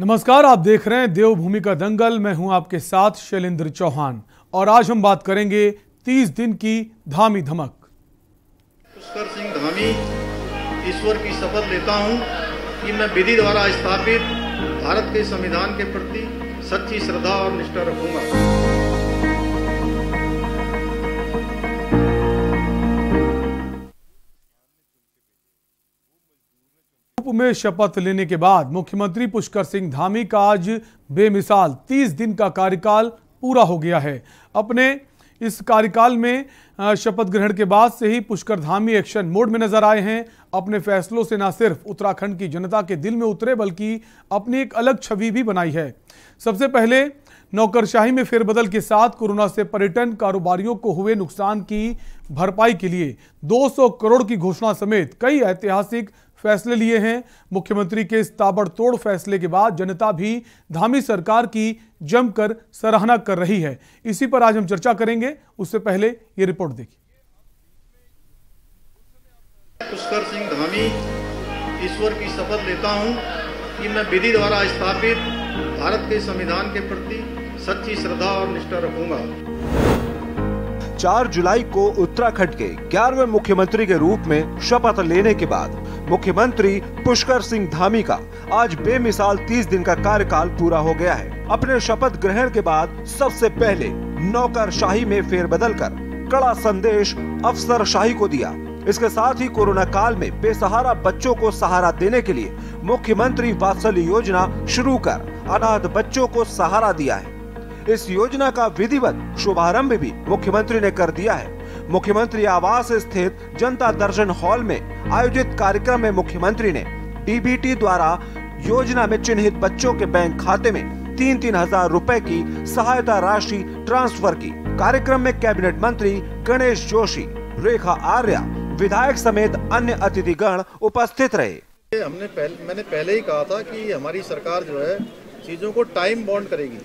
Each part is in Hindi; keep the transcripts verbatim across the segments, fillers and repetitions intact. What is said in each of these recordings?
नमस्कार, आप देख रहे हैं देवभूमि का दंगल। मैं हूं आपके साथ शैलेंद्र चौहान और आज हम बात करेंगे तीस दिन की धामी धमक। पुष्कर सिंह धामी ईश्वर की शपथ लेता हूं कि मैं विधि द्वारा स्थापित भारत के संविधान के प्रति सच्ची श्रद्धा और निष्ठा रखूंगा। में शपथ लेने के बाद मुख्यमंत्री पुष्कर सिंह धामी का आज बेमिसाल तीस दिन का कार्यकाल पूरा हो गया है। अपने इस कार्यकाल में शपथ ग्रहण के बाद से ही पुष्कर धामी एक्शन मोड में नजर आए हैं। अपने फैसलों से न सिर्फ उत्तराखंड की जनता के दिल में उतरे बल्कि अपनी एक अलग छवि भी बनाई है। सबसे पहले नौकरशाही में फेरबदल के साथ कोरोना से पर्यटन कारोबारियों को हुए नुकसान की भरपाई के लिए दो सौ करोड़ की घोषणा समेत कई ऐतिहासिक फैसले लिए हैं। मुख्यमंत्री के इस ताबड़तोड़ फैसले के बाद जनता भी धामी सरकार की जमकर सराहना कर रही है। इसी पर आज हम चर्चा करेंगे। उससे पहले ये रिपोर्ट देखिए। पुष्कर सिंह धामी ईश्वर की शपथ लेता हूं कि मैं विधि द्वारा स्थापित भारत के संविधान के प्रति सच्ची श्रद्धा और निष्ठा रखूंगा। चार जुलाई को उत्तराखंड के ग्यारहवें मुख्यमंत्री के रूप में शपथ लेने के बाद मुख्यमंत्री पुष्कर सिंह धामी का आज बेमिसाल तीस दिन का कार्यकाल पूरा हो गया है। अपने शपथ ग्रहण के बाद सबसे पहले नौकरशाही में फेरबदल कर कड़ा संदेश अफसरशाही को दिया। इसके साथ ही कोरोना काल में बेसहारा बच्चों को सहारा देने के लिए मुख्यमंत्री वात्सल्य योजना शुरू कर अनाथ बच्चों को सहारा दिया है। इस योजना का विधिवत शुभारंभ भी मुख्यमंत्री ने कर दिया है। मुख्यमंत्री आवास स्थित जनता दर्शन हॉल में आयोजित कार्यक्रम में मुख्यमंत्री ने डीबीटी द्वारा योजना में चिन्हित बच्चों के बैंक खाते में तीन तीन हजार रुपए की सहायता राशि ट्रांसफर की। कार्यक्रम में कैबिनेट मंत्री गणेश जोशी, रेखा आर्या, विधायक समेत अन्य अतिथिगण उपस्थित रहे। हमने पहले मैंने पहले ही कहा था कि हमारी सरकार जो है चीजों को टाइम बाउंड करेगी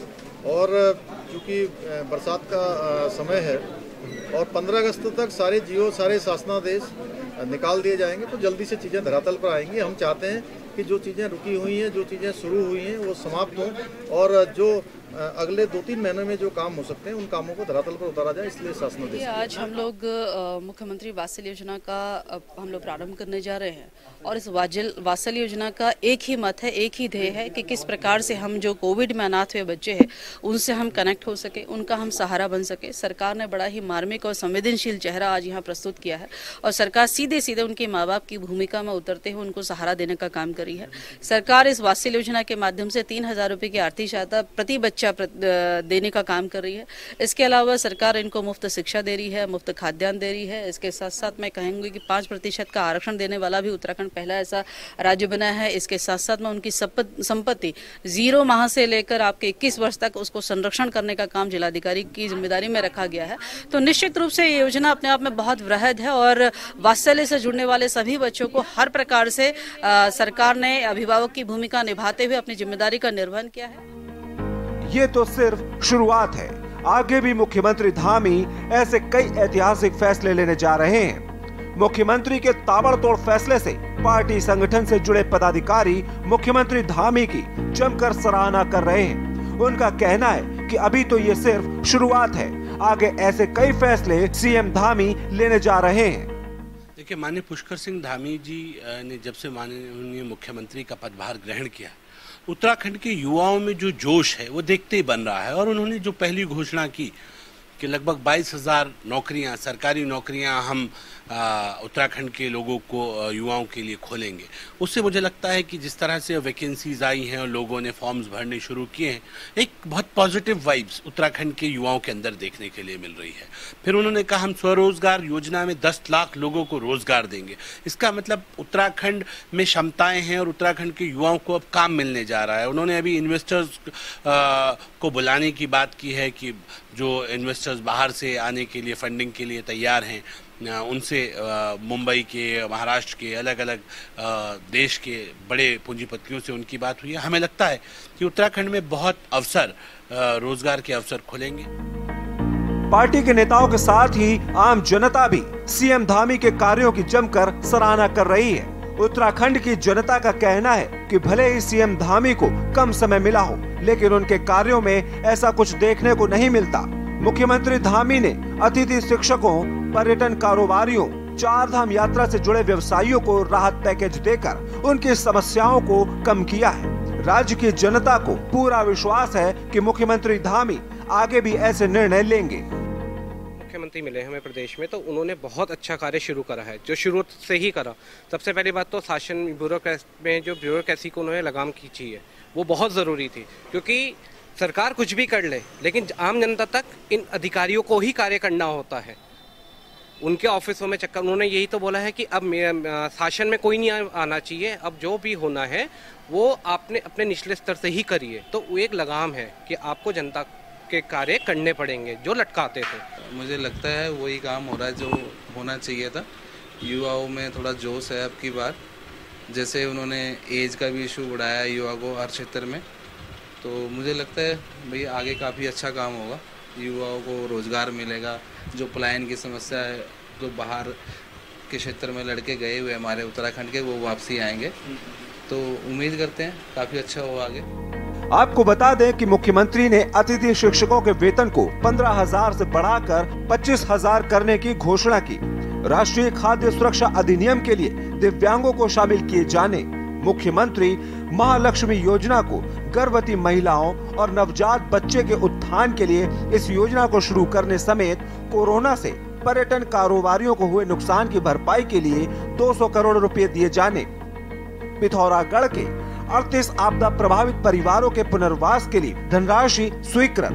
और क्योंकि बरसात का समय है और पंद्रह अगस्त तक सारे जियो सारे शासनादेश निकाल दिए जाएंगे तो जल्दी से चीज़ें धरातल पर आएंगी। हम चाहते हैं कि जो चीज़ें रुकी हुई हैं, जो चीज़ें शुरू हुई हैं वो समाप्त हों और जो अगले दो तीन महीनों में जो काम हो सकते हैं उन कामों को धरातल पर उतारा जाए, इसलिए शासनादेश। आज हम लोग मुख्यमंत्री वात्सल्य योजना का हम लोग प्रारंभ करने जा रहे हैं और इस वात्सल्य योजना का एक ही मत है, एक ही ध्येय है कि किस प्रकार से हम जो कोविड में अनाथ हुए बच्चे हैं उनसे हम कनेक्ट हो सके, उनका हम सहारा बन सके। सरकार ने बड़ा ही मार्मिक और संवेदनशील चेहरा आज यहाँ प्रस्तुत किया है और सरकार सीधे सीधे उनके माँ बाप की भूमिका में उतरते हुए उनको सहारा देने का काम करी है। सरकार इस वात्सल्य योजना के माध्यम से तीन हजार रुपये की आर्थिक सहायता प्रति बच्चा देने का काम कर रही है। इसके अलावा सरकार इनको मुफ्त शिक्षा दे रही है, मुफ्त खाद्यान्न दे रही है। इसके साथ साथ मैं कहूँगी कि पाँच प्रतिशत का आरक्षण देने वाला भी उत्तराखंड पहला ऐसा राज्य बना है। इसके साथ साथ में उनकी संपत्ति जीरो माह से लेकर आपके इक्कीस वर्ष तक उसको संरक्षण करने का काम जिलाधिकारी की जिम्मेदारी में रखा गया है। तो निश्चित रूप से ये योजना अपने आप में बहुत वृहद है और वात्सल्य से जुड़ने वाले सभी बच्चों को हर प्रकार से आ, सरकार ने अभिभावक की भूमिका निभाते हुए अपनी जिम्मेदारी का निर्वहन किया है। ये तो सिर्फ शुरुआत है, आगे भी मुख्यमंत्री धामी ऐसे कई ऐतिहासिक फैसले लेने जा रहे हैं। मुख्यमंत्री के ताबड़तोड़ फैसले से पार्टी संगठन से जुड़े पदाधिकारी मुख्यमंत्री धामी की जमकर सराहना कर रहे हैं। उनका कहना है कि अभी तो ये सिर्फ शुरुआत है, आगे ऐसे कई फैसले सीएम धामी लेने जा रहे हैं। देखिए, माननीय पुष्कर सिंह धामी जी ने जब से माननीय मुख्यमंत्री का पदभार ग्रहण किया, उत्तराखंड के युवाओं में जो जोश है वो देखते ही बन रहा है और उन्होंने जो पहली घोषणा की कि लगभग बाईस हजार नौकरियां, सरकारी नौकरियां हम उत्तराखंड के लोगों को, युवाओं के लिए खोलेंगे, उससे मुझे लगता है कि जिस तरह से वैकेंसीज आई हैं और लोगों ने फॉर्म्स भरने शुरू किए हैं, एक बहुत पॉजिटिव वाइब्स उत्तराखंड के युवाओं के अंदर देखने के लिए मिल रही है। फिर उन्होंने कहा हम स्वरोजगार योजना में दस लाख लोगों को रोजगार देंगे। इसका मतलब उत्तराखंड में क्षमताएं हैं और उत्तराखंड के युवाओं को अब काम मिलने जा रहा है। उन्होंने अभी इन्वेस्टर्स को बुलाने की बात की है कि जो इन्वेस्टर्स बाहर से आने के लिए फंडिंग के लिए तैयार हैं उनसे मुंबई के, महाराष्ट्र के, अलग अलग देश के बड़े पूंजीपतियों से उनकी बात हुई है। हमें लगता है कि उत्तराखंड में बहुत अवसर, रोजगार के अवसर खुलेंगे। पार्टी के नेताओं के साथ ही आम जनता भी सीएम धामी के कार्यों की जमकर सराहना कर रही है उत्तराखंड की जनता का कहना है कि भले ही सीएम धामी को कम समय मिला हो, लेकिन उनके कार्यों में ऐसा कुछ देखने को नहीं मिलता। मुख्यमंत्री धामी ने अतिथि शिक्षकों, पर्यटन कारोबारियों, चार धाम यात्रा से जुड़े व्यवसायियों को राहत पैकेज देकर उनकी समस्याओं को कम किया है। राज्य की जनता को पूरा विश्वास है कि मुख्यमंत्री धामी आगे भी ऐसे निर्णय लेंगे। मुख्यमंत्री मिले हमें प्रदेश में, तो उन्होंने बहुत अच्छा कार्य शुरू करा है, जो शुरू से ही करा। सबसे पहली बात तो शासन ब्यूरोक्रेसी में जो ब्यूरोक्रेसी को उन्होंने लगाम खींची है, वो बहुत ज़रूरी थी, क्योंकि सरकार कुछ भी कर ले, लेकिन आम जनता तक इन अधिकारियों को ही कार्य करना होता है। उनके ऑफिसों में चक्कर, उन्होंने यही तो बोला है कि अब शासन में कोई नहीं आना चाहिए, अब जो भी होना है वो आपने अपने निचले स्तर से ही करिए। तो वो एक लगाम है कि आपको जनता के कार्य करने पड़ेंगे जो लटकाते थे। मुझे लगता है वही काम हो रहा है जो होना चाहिए था। युवाओं में थोड़ा जोश है अब की बार, जैसे उन्होंने एज का भी इशू बढ़ाया युवा को हर क्षेत्र में, तो मुझे लगता है भाई आगे काफ़ी अच्छा काम होगा। युवाओं को रोज़गार मिलेगा, जो पलायन की समस्या है, जो बाहर के क्षेत्र में लड़के गए हुए हमारे उत्तराखंड के, वो वापसी आएंगे, तो उम्मीद करते हैं काफ़ी अच्छा होगा आगे। आपको बता दें कि मुख्यमंत्री ने अतिथि शिक्षकों के वेतन को पंद्रह हजार से बढ़ाकर पच्चीस हजार करने की घोषणा की। राष्ट्रीय खाद्य सुरक्षा अधिनियम के लिए दिव्यांगों को शामिल किए जाने, मुख्यमंत्री महालक्ष्मी योजना को गर्भवती महिलाओं और नवजात बच्चे के उत्थान के लिए इस योजना को शुरू करने समेत कोरोना से पर्यटन कारोबारियों को हुए नुकसान की भरपाई के लिए दो सौ करोड़ रुपए दिए जाने, पिथौरागढ़ के अड़तीस आपदा प्रभावित परिवारों के पुनर्वास के लिए धनराशि स्वीकृत।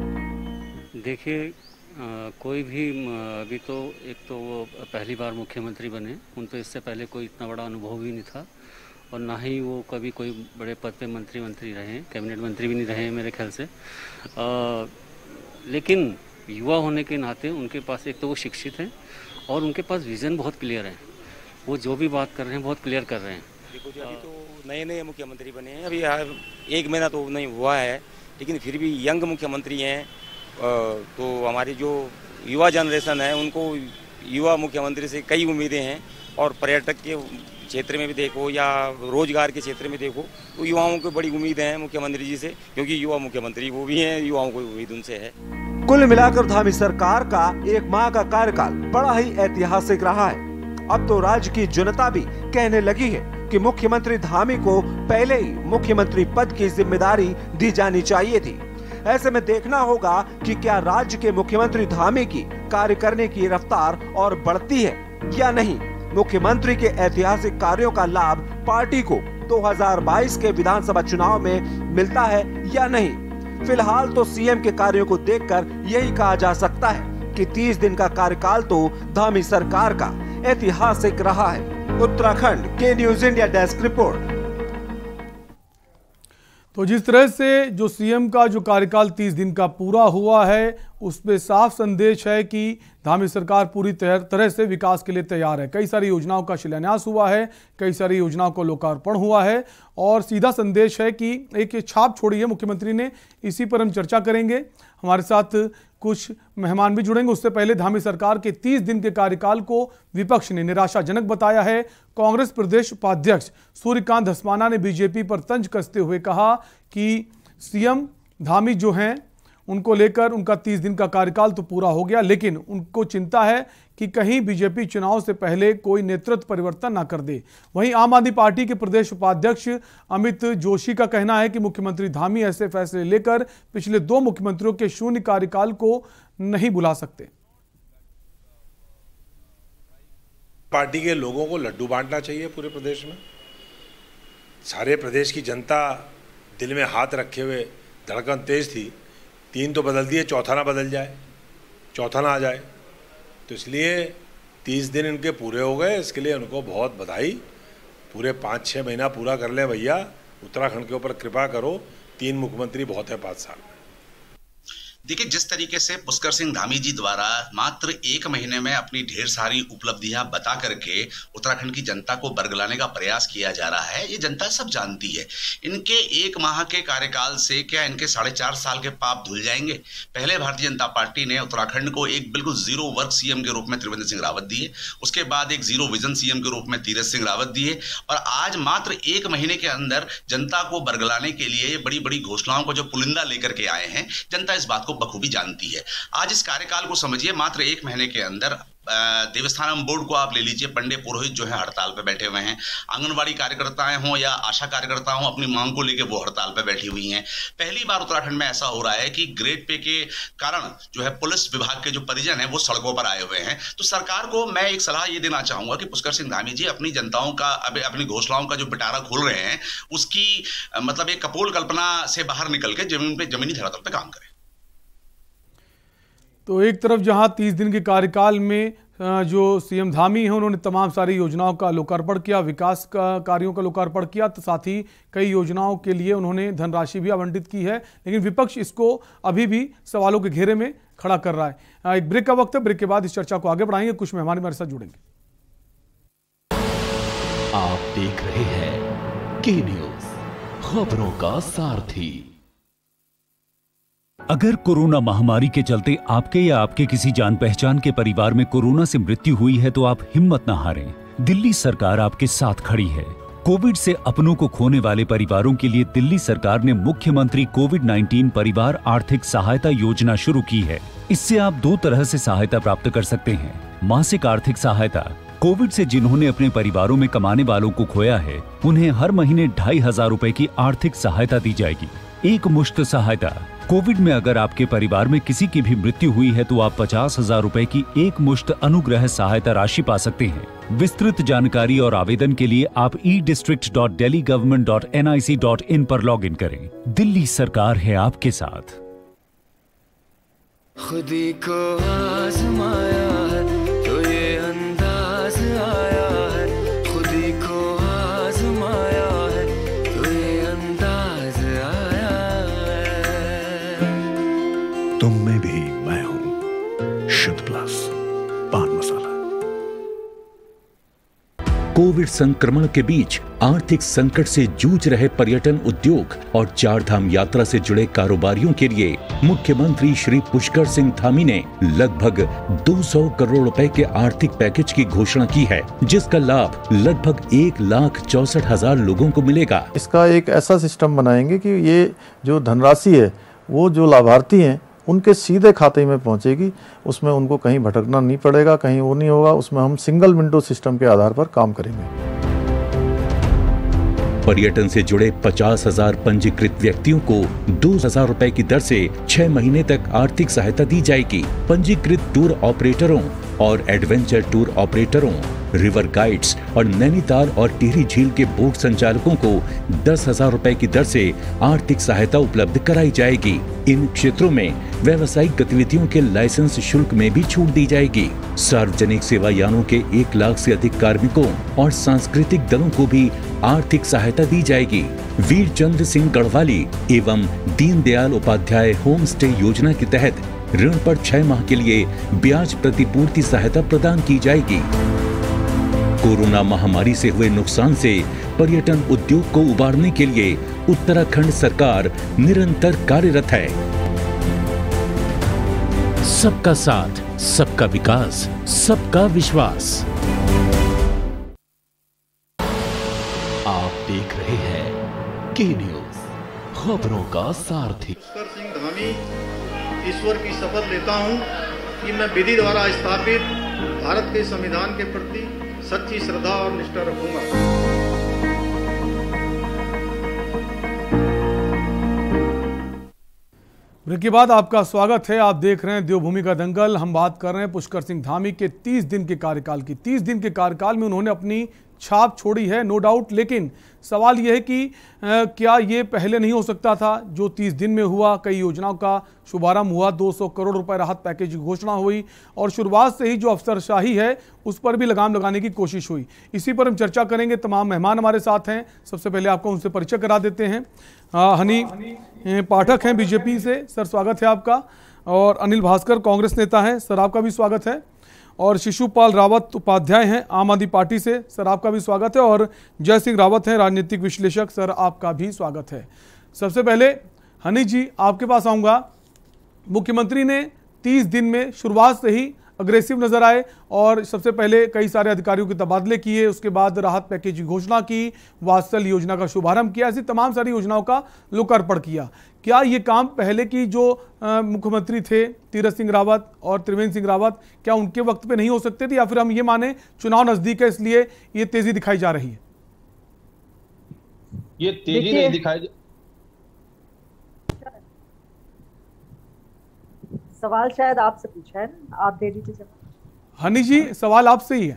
देखिए, कोई भी अभी तो एक तो वो पहली बार मुख्यमंत्री बने, उन पर इससे पहले कोई इतना बड़ा अनुभव ही नहीं था, और ना ही वो कभी कोई बड़े पद पे मंत्री मंत्री रहे, कैबिनेट मंत्री भी नहीं रहे मेरे ख्याल से। आ, लेकिन युवा होने के नाते उनके पास एक तो वो शिक्षित हैं और उनके पास विज़न बहुत क्लियर है। वो जो भी बात कर रहे हैं बहुत क्लियर कर रहे हैं। देखो जी, अभी तो नए नए मुख्यमंत्री बने हैं, अभी एक महीना तो नहीं हुआ है, लेकिन फिर भी यंग मुख्यमंत्री हैं। तो हमारी जो युवा जनरेशन है उनको युवा मुख्यमंत्री से कई उम्मीदें हैं, और पर्यटक के क्षेत्र में भी देखो या रोजगार के क्षेत्र में देखो तो युवाओं को बड़ी उम्मीद है मुख्यमंत्री जी से, क्योंकि युवा मुख्यमंत्री वो भी हैं, युवाओं को उम्मीद उनसे है। कुल मिलाकर धामी सरकार का एक माह का कार्यकाल बड़ा ही ऐतिहासिक रहा है। अब तो राज्य की जनता भी कहने लगी है कि मुख्यमंत्री धामी को पहले ही मुख्यमंत्री पद की जिम्मेदारी दी जानी चाहिए थी। ऐसे में देखना होगा कि क्या राज्य के मुख्यमंत्री धामी की कार्य करने की रफ्तार और बढ़ती है या नहीं। मुख्यमंत्री के ऐतिहासिक कार्यों का लाभ पार्टी को दो हज़ार बाईस के विधानसभा चुनाव में मिलता है या नहीं। फिलहाल तो सीएम के कार्यों को देखकर यही कहा जा सकता है कि तीस दिन का कार्यकाल तो धामी सरकार का ऐतिहासिक रहा है। उत्तराखंड के न्यूज इंडिया डेस्क रिपोर्ट। तो जिस तरह से जो सीएम का जो कार्यकाल तीस दिन का पूरा हुआ है, उसमें साफ संदेश है कि धामी सरकार पूरी तरह से विकास के लिए तैयार है। कई सारी योजनाओं का शिलान्यास हुआ है, कई सारी योजनाओं को लोकार्पण हुआ है, और सीधा संदेश है कि एक छाप छोड़ी है मुख्यमंत्री ने। इसी पर हम चर्चा करेंगे। हमारे साथ कुछ मेहमान भी जुड़ेंगे। उससे पहले धामी सरकार के तीस दिन के कार्यकाल को विपक्ष ने निराशाजनक बताया है। कांग्रेस प्रदेश उपाध्यक्ष सूर्यकांत धस्माना ने बीजेपी पर तंज कसते हुए कहा कि सीएम धामी जो हैं उनको लेकर उनका तीस दिन का कार्यकाल तो पूरा हो गया, लेकिन उनको चिंता है कि कहीं बीजेपी चुनाव से पहले कोई नेतृत्व परिवर्तन ना कर दे। वहीं आम आदमी पार्टी के प्रदेश उपाध्यक्ष अमित जोशी का कहना है कि मुख्यमंत्री धामी ऐसे फैसले लेकर पिछले दो मुख्यमंत्रियों के शून्य कार्यकाल को नहीं बुला सकते। पार्टी के लोगों को लड्डू बांटना चाहिए पूरे प्रदेश में। सारे प्रदेश की जनता दिल में हाथ रखे हुए धड़कन तेज थी। तीन तो बदल दिए, चौथा ना बदल जाए, चौथा ना आ जाए। तो इसलिए तीस दिन इनके पूरे हो गए, इसके लिए उनको बहुत बधाई। पूरे पाँच छः महीना पूरा कर लें भैया, उत्तराखंड के ऊपर कृपा करो। तीन मुख्यमंत्री बहुत है पाँच साल में। देखिए, जिस तरीके से पुष्कर सिंह धामी जी द्वारा मात्र एक महीने में अपनी ढेर सारी उपलब्धियां बता करके उत्तराखंड की जनता को बरगलाने का प्रयास किया जा रहा है, ये जनता सब जानती है। इनके एक माह के कार्यकाल से क्या इनके साढ़े चार साल के पाप धुल जाएंगे? पहले भारतीय जनता पार्टी ने उत्तराखंड को एक बिल्कुल जीरो वर्क सीएम के रूप में त्रिवेंद्र सिंह रावत दिए, उसके बाद एक जीरो विजन सीएम के रूप में तीरथ सिंह रावत दिए, और आज मात्र एक महीने के अंदर जनता को बरगलाने के लिए ये बड़ी बड़ी घोषणाओं को जो पुलिंदा लेकर के आए हैं, जनता इस बात को बखूबी जानती है। आज इस कार्यकाल को समझिए, मात्र एक महीने के अंदर देवस्थानम बोर्ड को आप ले लीजिए, पंडित पुरोहित जो है हड़ताल पे बैठे हुए हैं, आंगनवाड़ी कार्यकर्ताएं हों या आशा कार्यकर्ता हों, अपनी मांग को लेकर वो हड़ताल पे बैठी हुई हैं। पहली बार उत्तराखंड में ऐसा हो रहा है कि ग्रेड पे के कारण जो है पुलिस विभाग के जो परिजन हैं वो सड़कों पर आए हुए हैं। तो सरकार को मैं एक सलाह ये देना चाहूंगा कि पुष्कर सिंह धामी जी अपनी जनताओं का अपनी घोषणाओं का जो पिटारा खोल रहे हैं उसकी मतलब एक कपोल कल्पना से बाहर निकल के जमीन पे जमीनी धरातल पे काम करें। तो एक तरफ जहां तीस दिन के कार्यकाल में जो सीएम धामी हैं उन्होंने तमाम सारी योजनाओं का लोकार्पण किया, विकास का कार्यों का लोकार्पण किया, तो साथ ही कई योजनाओं के लिए उन्होंने धनराशि भी आवंटित की है, लेकिन विपक्ष इसको अभी भी सवालों के घेरे में खड़ा कर रहा है। एक ब्रेक का वक्त है, ब्रेक के बाद इस चर्चा को आगे बढ़ाएंगे, कुछ मेहमान हमारे साथ जुड़ेंगे। आप देख रहे हैं के न्यूज, खबरों का सारथी। अगर कोरोना महामारी के चलते आपके या आपके किसी जान पहचान के परिवार में कोरोना से मृत्यु हुई है तो आप हिम्मत न हारें। दिल्ली सरकार आपके साथ खड़ी है। कोविड से अपनों को खोने वाले परिवारों के लिए दिल्ली सरकार ने मुख्यमंत्री कोविड उन्नीस परिवार आर्थिक सहायता योजना शुरू की है। इससे आप दो तरह से सहायता प्राप्त कर सकते हैं। मासिक आर्थिक सहायता, कोविड से जिन्होंने अपने परिवारों में कमाने वालों को खोया है उन्हें हर महीने ढाई हजार रूपए की आर्थिक सहायता दी जाएगी। एक मुश्त सहायता, कोविड में अगर आपके परिवार में किसी की भी मृत्यु हुई है तो आप पचास हजार रूपए की एक मुश्त अनुग्रह सहायता राशि पा सकते हैं। विस्तृत जानकारी और आवेदन के लिए आप e district dot Delhi government dot N I C dot in पर लॉग इन करें। दिल्ली सरकार है आपके साथ। खुदी को आजमाया है तो ये अंदाज आया है, खुदी को आजमाया है तो ये अंदाज आया है। तुम में भी मैं हूं, शुद्ध प्लस पान मसाला। कोविड संक्रमण के बीच आर्थिक संकट से जूझ रहे पर्यटन उद्योग और चार धाम यात्रा से जुड़े कारोबारियों के लिए मुख्यमंत्री श्री पुष्कर सिंह धामी ने लगभग दो सौ करोड़ रुपए के आर्थिक पैकेज की घोषणा की है, जिसका लाभ लगभग एक लाख चौसठ हजार लोगों को मिलेगा। इसका एक ऐसा सिस्टम बनाएंगे कि ये जो धनराशि है वो जो लाभार्थी हैं उनके सीधे खाते में पहुंचेगी, उसमें उनको कहीं भटकना नहीं पड़ेगा, कहीं वो नहीं होगा। उसमें हम सिंगल विंडो सिस्टम के आधार पर काम करेंगे। पर्यटन से जुड़े पचास हजार पंजीकृत व्यक्तियों को दो हजार रुपए की दर से छह महीने तक आर्थिक सहायता दी जाएगी। पंजीकृत टूर ऑपरेटरों और एडवेंचर टूर ऑपरेटरों, रिवर गाइड्स और नैनीताल और टिहरी झील के बोट संचालकों को दस हजार रुपए की दर से आर्थिक सहायता उपलब्ध कराई जाएगी। इन क्षेत्रों में व्यावसायिक गतिविधियों के लाइसेंस शुल्क में भी छूट दी जाएगी। सार्वजनिक सेवा यानों के एक लाख से अधिक कार्मिकों और सांस्कृतिक दलों को भी आर्थिक सहायता दी जाएगी। वीर चंद्र सिंह गढ़वाली एवं दीनदयाल उपाध्याय होम स्टे योजना के तहत ऋण पर छह माह के लिए ब्याज प्रतिपूर्ति सहायता प्रदान की जाएगी। कोरोना महामारी से हुए नुकसान से पर्यटन उद्योग को उबारने के लिए उत्तराखंड सरकार निरंतर कार्यरत है। सबका साथ, सबका विकास, सबका विश्वास। आप देख रहे हैं के न्यूज, खबरों का सारथी। पुष्कर सिंह धामी ईश्वर की शपथ लेता हूं कि मैं विधि द्वारा स्थापित भारत के संविधान के प्रति सच्ची श्रद्धा और निष्ठा रखूंगा। ब्रेक के बाद आपका स्वागत है। आप देख रहे हैं देवभूमि का दंगल। हम बात कर रहे हैं पुष्कर सिंह धामी के तीस दिन के कार्यकाल की। तीस दिन के कार्यकाल में उन्होंने अपनी छाप छोड़ी है, नो डाउट, लेकिन सवाल यह है कि आ, क्या ये पहले नहीं हो सकता था? जो तीस दिन में हुआ, कई योजनाओं का शुभारंभ हुआ, दो सौ करोड़ रुपए राहत पैकेज की घोषणा हुई और शुरुआत से ही जो अफसरशाही है उस पर भी लगाम लगाने की कोशिश हुई। इसी पर हम चर्चा करेंगे। तमाम मेहमान हमारे साथ हैं। सबसे पहले आपको उनसे परिचय करा देते हैं। आ, हनी पाठक हैं बीजेपी से, सर स्वागत है आपका। और अनिल भास्कर कांग्रेस नेता हैं, सर आपका भी स्वागत है। और शिशुपाल रावत उपाध्याय हैं आम आदमी पार्टी से, सर आपका भी स्वागत है। और जय सिंह रावत हैं राजनीतिक विश्लेषक, सर आपका भी स्वागत है। सबसे पहले हनी जी आपके पास आऊँगा। मुख्यमंत्री ने तीस दिन में शुरुआत से ही अग्रेसिव नजर आए और सबसे पहले कई सारे अधिकारियों के तबादले किए, उसके बाद राहत पैकेज की घोषणा की, वात्सल्य योजना का शुभारंभ किया, ऐसी तमाम सारी योजनाओं का लोकार्पण किया। क्या ये काम पहले की जो मुख्यमंत्री थे तीरथ सिंह रावत और त्रिवेंद्र सिंह रावत, क्या उनके वक्त पे नहीं हो सकते थे, या फिर हम ये माने चुनाव नजदीक है इसलिए ये तेजी दिखाई जा रही है? ये तेजी नहीं दिखाई। सवाल शायद आपसे पूछा है ना, आप दे दीजिए जवाब। हनी जी सवाल आपसे ही है।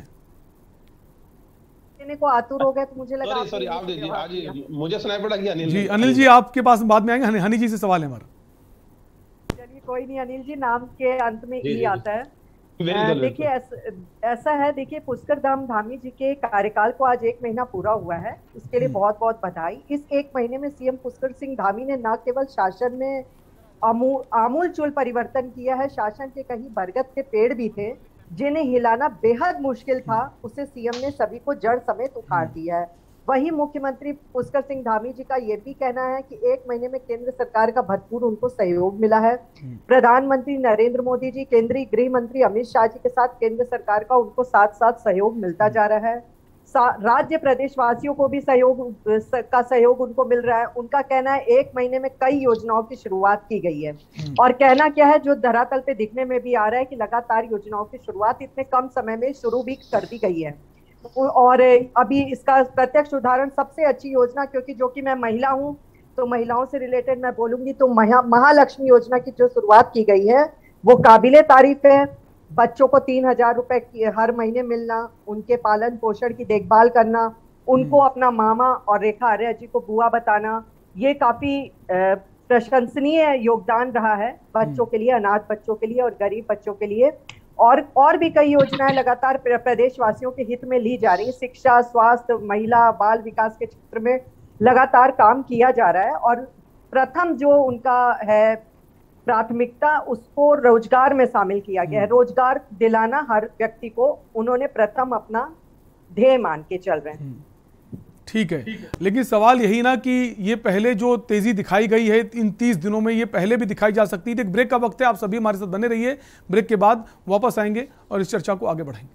देने को आतुर हो गए तो मुझे लगा सॉरी सॉरी आप दीजिए। आज मुझे सुनाई पड़ा कि अनिल जी, अनिल जी आपके पास बाद में आएंगे। हनी जी से सवाल है हमारा। चलिए कोई नहीं, अनिल जी नाम के अंत में ई आता है। देखिए ऐसा है, देखिए पुष्कर धाम धामी जी के कार्यकाल को आज एक महीना पूरा हुआ है, इसके लिए बहुत बहुत बधाई। इस एक महीने में सीएम पुष्कर सिंह धामी ने न केवल शासन में आमूल आमूल चूल परिवर्तन किया है, शासन के कहीं बरगद के पेड़ भी थे जिन्हें हिलाना बेहद मुश्किल था, उसे सीएम ने सभी को जड़ समेत उखाड़ दिया है। वहीं मुख्यमंत्री पुष्कर सिंह धामी जी का यह भी कहना है कि एक महीने में केंद्र सरकार का भरपूर उनको सहयोग मिला है। प्रधानमंत्री नरेंद्र मोदी जी, केंद्रीय गृह मंत्री अमित शाह जी के साथ केंद्र सरकार का उनको साथ साथ सहयोग मिलता जा रहा है। राज्य प्रदेश वासियों को भी सहयोग का सहयोग उनको मिल रहा है। उनका कहना है एक महीने में कई योजनाओं की शुरुआत की गई है, और कहना क्या है जो धरातल पे दिखने में भी आ रहा है कि लगातार योजनाओं की शुरुआत इतने कम समय में शुरू भी कर दी गई है। और अभी इसका प्रत्यक्ष उदाहरण सबसे अच्छी योजना, क्योंकि जो कि मैं महिला हूं तो महिलाओं से रिलेटेड मैं बोलूंगी, तो महालक्ष्मी योजना की जो शुरुआत की गई है वो काबिले तारीफ है। बच्चों को तीन हजार रुपए हर महीने मिलना, उनके पालन पोषण की देखभाल करना, उनको अपना मामा और रेखा आर्या जी को बुआ बताना, ये काफी प्रशंसनीय योगदान रहा है बच्चों के लिए, अनाथ बच्चों के लिए और गरीब बच्चों के लिए। और और भी कई योजनाएं लगातार प्रदेशवासियों के हित में ली जा रही है। शिक्षा, स्वास्थ्य, महिला बाल विकास के क्षेत्र में लगातार काम किया जा रहा है। और प्रथम जो उनका है प्राथमिकता, उसको रोजगार में शामिल किया गया है। रोजगार दिलाना हर व्यक्ति को उन्होंने प्रथम अपना ध्येय मान के चल रहे हैं। ठीक है, लेकिन सवाल यही ना कि ये पहले जो तेजी दिखाई गई है इन तीस दिनों में, ये पहले भी दिखाई जा सकती है। एक ब्रेक का वक्त है, आप सभी हमारे साथ बने रहिए। ब्रेक के बाद वापस आएंगे और इस चर्चा को आगे बढ़ाएंगे।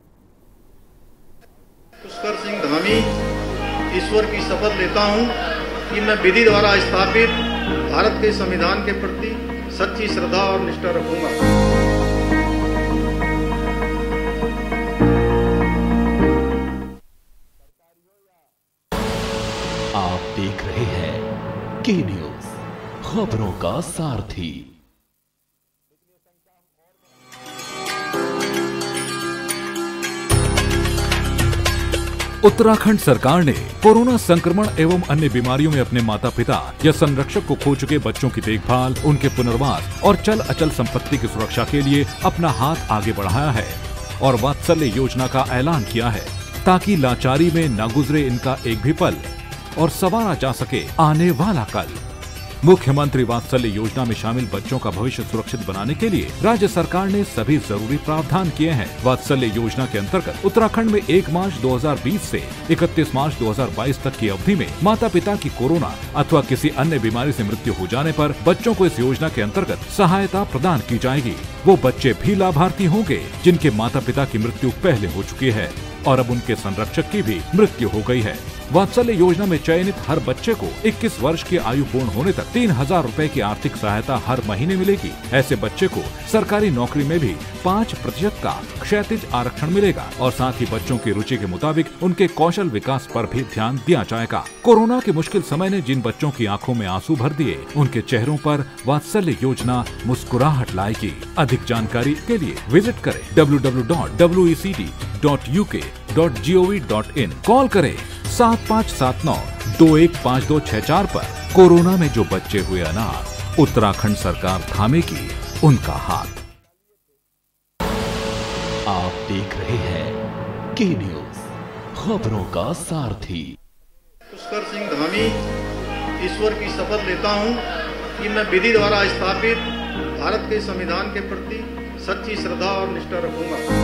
पुष्कर सिंह धामी ईश्वर की शपथ लेता हूं कि मैं विधि द्वारा स्थापित भारत के संविधान के प्रति सच्ची श्रद्धा और निष्ठा रखूंगा। आप देख रहे हैं के न्यूज, खबरों का सारथी। उत्तराखंड सरकार ने कोरोना संक्रमण एवं अन्य बीमारियों में अपने माता पिता या संरक्षक को खो चुके बच्चों की देखभाल, उनके पुनर्वास और चल अचल संपत्ति की सुरक्षा के लिए अपना हाथ आगे बढ़ाया है और वात्सल्य योजना का ऐलान किया है, ताकि लाचारी में न गुजरे इनका एक भी पल और संवारा जा सके आने वाला कल। मुख्यमंत्री वात्सल्य योजना में शामिल बच्चों का भविष्य सुरक्षित बनाने के लिए राज्य सरकार ने सभी जरूरी प्रावधान किए हैं। वात्सल्य योजना के अंतर्गत उत्तराखंड में एक मार्च दो हज़ार बीस से इकतीस मार्च दो हज़ार बाईस तक की अवधि में माता पिता की कोरोना अथवा किसी अन्य बीमारी से मृत्यु हो जाने पर बच्चों को इस योजना के अंतर्गत सहायता प्रदान की जाएगी। वो बच्चे भी लाभार्थी होंगे जिनके माता पिता की मृत्यु पहले हो चुकी है और अब उनके संरक्षक की भी मृत्यु हो गई है। वात्सल्य योजना में चयनित हर बच्चे को इक्कीस वर्ष की आयु पूर्ण होने तक तीन हजार रूपए की आर्थिक सहायता हर महीने मिलेगी। ऐसे बच्चे को सरकारी नौकरी में भी पाँच प्रतिशत का क्षैतिज आरक्षण मिलेगा और साथ ही बच्चों की रुचि के मुताबिक उनके कौशल विकास पर भी ध्यान दिया जाएगा। कोरोना के मुश्किल समय ने जिन बच्चों की आंखों में आंसू भर दिए, उनके चेहरों पर वात्सल्य योजना मुस्कुराहट लाएगी। अधिक जानकारी के लिए विजिट करें W W W dot W E C D dot U K dot G O V dot in. Call करें सात पाँच सात नौ दो एक पाँच दो छह चार पर। कोरोना में जो बच्चे हुए अनाथ, उत्तराखंड सरकार थामेगी उनका हाथ। आप देख रहे हैं के न्यूज, खबरों का सारथी। पुष्कर सिंह धामी ईश्वर की शपथ लेता हूं कि मैं विधि द्वारा स्थापित भारत के संविधान के प्रति सच्ची श्रद्धा और निष्ठा रखूंगा।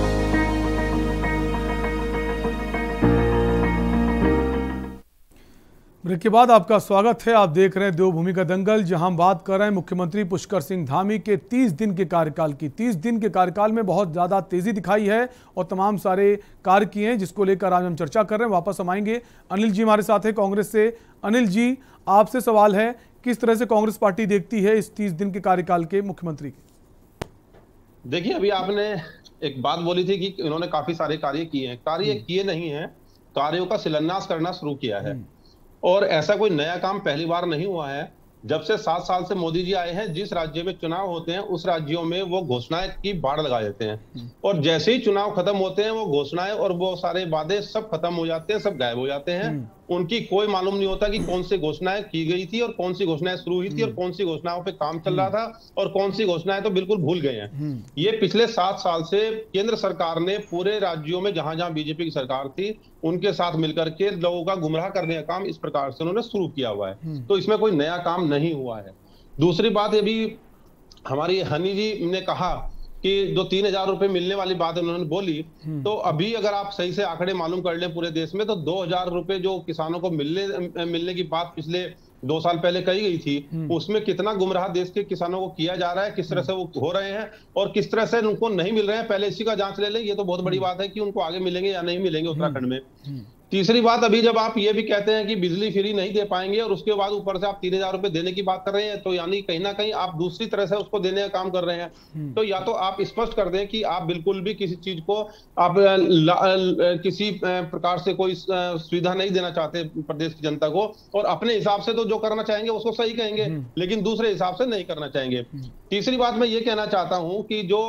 ब्रेक के बाद आपका स्वागत है। आप देख रहे हैं देवभूमि का दंगल, जहां हम बात कर रहे हैं मुख्यमंत्री पुष्कर सिंह धामी के तीस दिन के कार्यकाल की। तीस दिन के कार्यकाल में बहुत ज़्यादा तेजी दिखाई है और तमाम सारे कार्य किए हैं, जिसको लेकर आज हम चर्चा कर रहे हैं। वापस हम आएंगे। अनिल जी हमारे साथ है कांग्रेस से। अनिल जी, आपसे सवाल है, किस तरह से कांग्रेस पार्टी देखती है इस तीस दिन के कार्यकाल के मुख्यमंत्री के? देखिए, अभी आपने एक बात बोली थी कि इन्होंने काफी सारे कार्य किए हैं। कार्य किए नहीं है, कार्यों का शिलान्यास करना शुरू किया है। और ऐसा कोई नया काम पहली बार नहीं हुआ है। जब से सात साल से मोदी जी आए हैं, जिस राज्य में चुनाव होते हैं उस राज्यों में वो घोषणाएं की बाढ़ लगा देते हैं, और जैसे ही चुनाव खत्म होते हैं वो घोषणाएं और वो सारे वादे सब खत्म हो जाते हैं, सब गायब हो जाते हैं। उनकी कोई मालूम नहीं होता कि कौन सी घोषणाएं की गई थी और कौन सी घोषणाएं शुरू हुई थी और कौन सी घोषणाओं पे काम चल रहा था और कौन सी घोषणाएं तो बिल्कुल भूल गए हैं। ये पिछले सात साल से केंद्र सरकार ने पूरे राज्यों में जहां जहां बीजेपी की सरकार थी उनके साथ मिलकर के लोगों का गुमराह करने का काम इस प्रकार से उन्होंने शुरू किया हुआ है। तो इसमें कोई नया काम नहीं हुआ है। दूसरी बात, ये भी हमारी हनी जी ने कहा कि जो तीन हजार रुपए मिलने वाली बात उन्होंने बोली, तो अभी अगर आप सही से आंकड़े मालूम कर लें पूरे देश में, तो दो हजार रुपए जो किसानों को मिलने मिलने की बात पिछले दो साल पहले कही गई थी, उसमें कितना गुमराह देश के किसानों को किया जा रहा है, किस तरह से वो हो रहे हैं और किस तरह से उनको नहीं मिल रहे हैं, पहले इसी का जांच ले लें। ये तो बहुत बड़ी बात है कि उनको आगे मिलेंगे या नहीं मिलेंगे उत्तराखंड में। तीसरी बात, अभी जब आप ये भी कहते हैं कि बिजली फ्री नहीं दे पाएंगे और उसके बाद ऊपर से आप तीन हजार रुपए देने की बात कर रहे हैं, तो यानी कहीं ना कहीं आप दूसरी तरह से उसको देने का काम कर रहे हैं। तो या तो आप स्पष्ट कर दें कि आप बिल्कुल भी किसी चीज को आप ला, किसी प्रकार से कोई सुविधा नहीं देना चाहते प्रदेश की जनता को, और अपने हिसाब से तो जो करना चाहेंगे उसको सही कहेंगे, लेकिन दूसरे हिसाब से नहीं करना चाहेंगे। तीसरी बात मैं ये कहना चाहता हूँ कि जो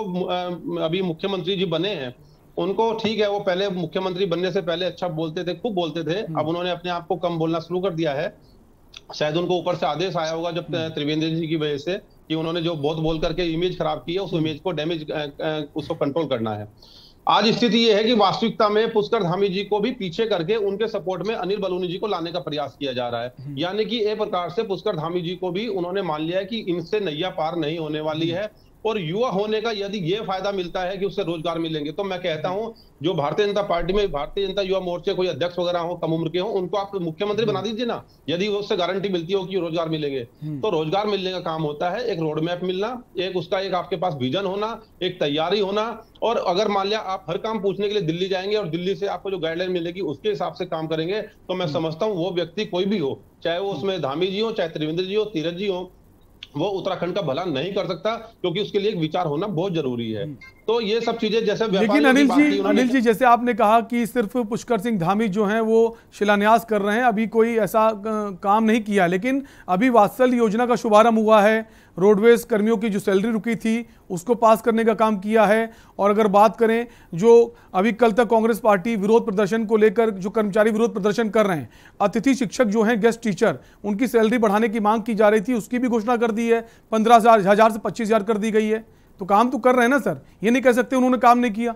अभी मुख्यमंत्री जी बने हैं उनको, ठीक है, वो पहले मुख्यमंत्री बनने से पहले अच्छा बोलते थे, खूब बोलते थे। अब उन्होंने अपने आप को कम बोलना शुरू कर दिया है। शायद उनको ऊपर से आदेश आया होगा जब त्रिवेंद्र जी की वजह से, कि उन्होंने जो बहुत बोल करके इमेज खराब की है, उस इमेज को डैमेज उसको कंट्रोल करना है। आज स्थिति ये है कि वास्तविकता में पुष्कर धामी जी को भी पीछे करके उनके सपोर्ट में अनिल बलूनी जी को लाने का प्रयास किया जा रहा है। यानी कि एक प्रकार से पुष्कर धामी जी को भी उन्होंने मान लिया है कि इनसे नैया पार नहीं होने वाली है। और युवा होने का यदि ये फायदा मिलता है कि उससे रोजगार मिलेंगे, तो मैं कहता हूं जो भारतीय जनता पार्टी में भारतीय जनता युवा मोर्चे कोई अध्यक्ष वगैरह हो, कम उम्र के हो, उनको आप मुख्यमंत्री बना दीजिए ना, यदि उससे गारंटी मिलती हो कि रोजगार मिलेंगे। तो रोजगार मिलने का काम होता है एक रोड मैप मिलना, एक उसका एक आपके पास विजन होना, एक तैयारी होना। और अगर मान लिया आप हर काम पूछने के लिए दिल्ली जाएंगे और दिल्ली से आपको जो गाइडलाइन मिलेगी उसके हिसाब से काम करेंगे, तो मैं समझता हूँ वो व्यक्ति कोई भी हो, चाहे वो उसमें धामी जी हो, चाहे त्रिवेंद्र जी हो, तीरथ जी हो, वो उत्तराखंड का भला नहीं कर सकता, क्योंकि उसके लिए एक विचार होना बहुत जरूरी है। तो ये सब चीजें जैसे, लेकिन अनिल जी अनिल जी जैसे आपने कहा कि सिर्फ पुष्कर सिंह धामी जो हैं वो शिलान्यास कर रहे हैं, अभी कोई ऐसा काम नहीं किया, लेकिन अभी वात्सल्य योजना का शुभारंभ हुआ है, रोडवेज कर्मियों की जो सैलरी रुकी थी उसको पास करने का काम किया है। और अगर बात करें जो अभी कल तक कांग्रेस पार्टी विरोध प्रदर्शन को लेकर जो कर्मचारी विरोध प्रदर्शन कर रहे हैं, अतिथि शिक्षक जो हैं, गेस्ट टीचर, उनकी सैलरी बढ़ाने की मांग की जा रही थी, उसकी भी घोषणा कर दी है, पंद्रह हजार हजार से पच्चीस हजार कर दी गई है। तो काम तो कर रहे हैं ना सर, ये नहीं कह सकते उन्होंने काम नहीं किया।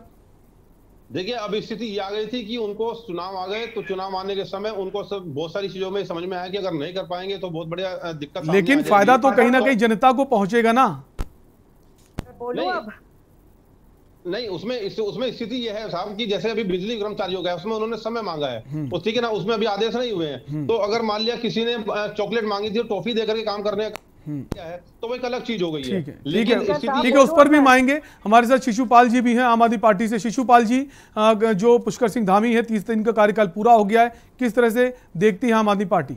देखिए, अब स्थिति ये आ गई थी कि उनको चुनाव आ गए, तो चुनाव आने के समय उनको सब बहुत सारी चीजों में समझ में आया कि अगर नहीं कर पाएंगे तो बहुत बढ़िया दिक्कत। लेकिन फायदा तो कहीं ना कहीं जनता को पहुंचेगा ना। बोलो अब। नहीं, उसमें इस, उसमें स्थिति ये है साहब कि जैसे अभी बिजली कर्मचारियों का है, उसमें उन्होंने समय मांगा है, तो ठीक है ना, उसमें अभी आदेश नहीं हुए हैं। तो अगर मान लिया किसी ने चॉकलेट मांगी थी, टॉफी देकर के काम करने का क्या है, तो वो एक अलग चीज हो गई है। ठीक है, ठीक है, ठीक है, उस पर भी मांगेंगे। हमारे साथ शिशुपाल जी भी हैं आम आदमी पार्टी से। शिशुपाल जी, जो पुष्कर सिंह धामी है, तीस दिन का कार्यकाल पूरा हो गया है, किस तरह से देखती है आम आदमी पार्टी?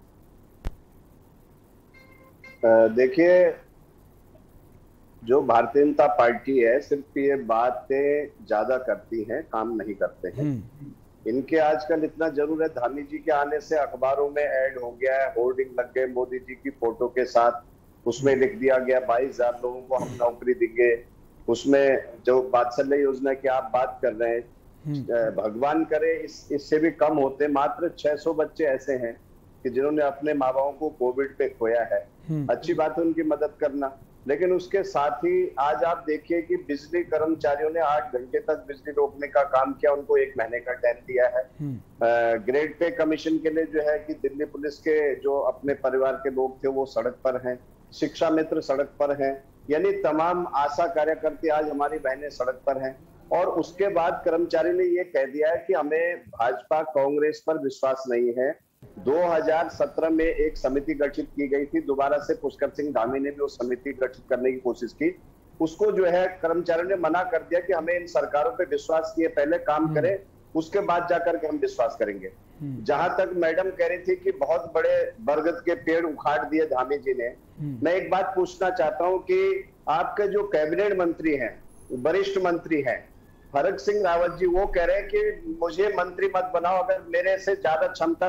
देखिए, जो भारतीय जनता पार्टी है सिर्फ ये बातें ज्यादा करती हैं, काम नहीं करते हैं। इनके आजकल इतना जरूर है, धामी जी के आने से अखबारों में ऐड हो गया है, होर्डिंग लग गए मोदी जी की फोटो के साथ, उसमें लिख दिया गया बाईस हजार लोगों को हम नौकरी देंगे। उसमें जो वात्सल्य योजना की आप बात कर रहे हैं, भगवान करे इस इससे भी कम होते। मात्र छह सौ बच्चे ऐसे हैं कि जिन्होंने अपने माँ बापों को कोविड पे खोया है। अच्छी बात है उनकी मदद करना, लेकिन उसके साथ ही आज आप देखिए कि बिजली कर्मचारियों ने आठ घंटे तक बिजली रोकने का काम किया, उनको एक महीने का टाइम दिया है। ग्रेड पे कमीशन के लिए जो है कि दिल्ली पुलिस के जो अपने परिवार के लोग थे वो सड़क पर हैं, शिक्षा मित्र सड़क पर हैं, यानी तमाम आशा कार्यकर्ती आज हमारी बहनें सड़क पर हैं। और उसके बाद कर्मचारी ने ये कह दिया है कि हमें भाजपा कांग्रेस पर विश्वास नहीं है। दो हज़ार सत्रह में एक समिति गठित की गई थी, दोबारा से पुष्कर सिंह धामी ने भी उस समिति गठित करने की कोशिश की, उसको जो है कर्मचारियों ने मना कर दिया कि हमें इन सरकारों पे विश्वास किए पहले काम करें, उसके बाद जाकर के हम विश्वास करेंगे। जहां तक मैडम कह रही थी कि बहुत बड़े बरगद के पेड़ उखाड़ दिए धामी जी ने, मैं एक बात पूछना चाहता हूं कि आपके जो कैबिनेट मंत्री हैं, वरिष्ठ मंत्री हैं फर्रुख सिंह रावत जी, वो कह रहे हैं कि मुझे मंत्री मत बनाओ, अगर मेरे से ज्यादा क्षमता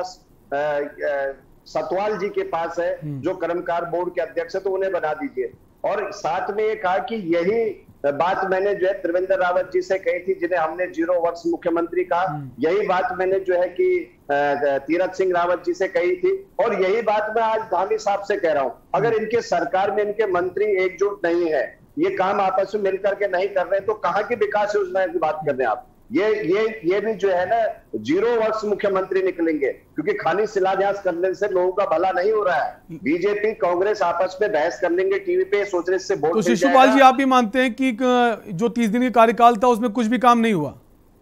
सतवाल जी के पास है जो कर्मकार बोर्ड के अध्यक्ष है तो उन्हें बना दीजिए। और साथ में ये कहा कि यही बात मैंने जो है त्रिवेंद्र रावत जी से कही थी, जिन्हें हमने जीरो वर्ष मुख्यमंत्री कहा, यही बात मैंने जो है कि तीरथ सिंह रावत जी से कही थी, और यही बात मैं आज धामी साहब से कह रहा हूं। अगर इनके सरकार में इनके मंत्री एकजुट नहीं है, ये काम आपस में मिलकर के नहीं कर रहे, तो कहाँ की विकास योजना की बात कर रहे हैं आप? ये ये ये भी जो है ना जीरो वर्ष मुख्यमंत्री निकलेंगे, क्योंकि खाली शिलान्यास करने से लोगों का भला नहीं हो रहा है। बीजेपी कांग्रेस आपस में बहस कर लेंगे टीवी पे, सोच रहे से वोट। तो शिशुपाल जी, आप भी मानते हैं कि जो तीस दिन का कार्यकाल था उसमें कुछ भी काम नहीं हुआ?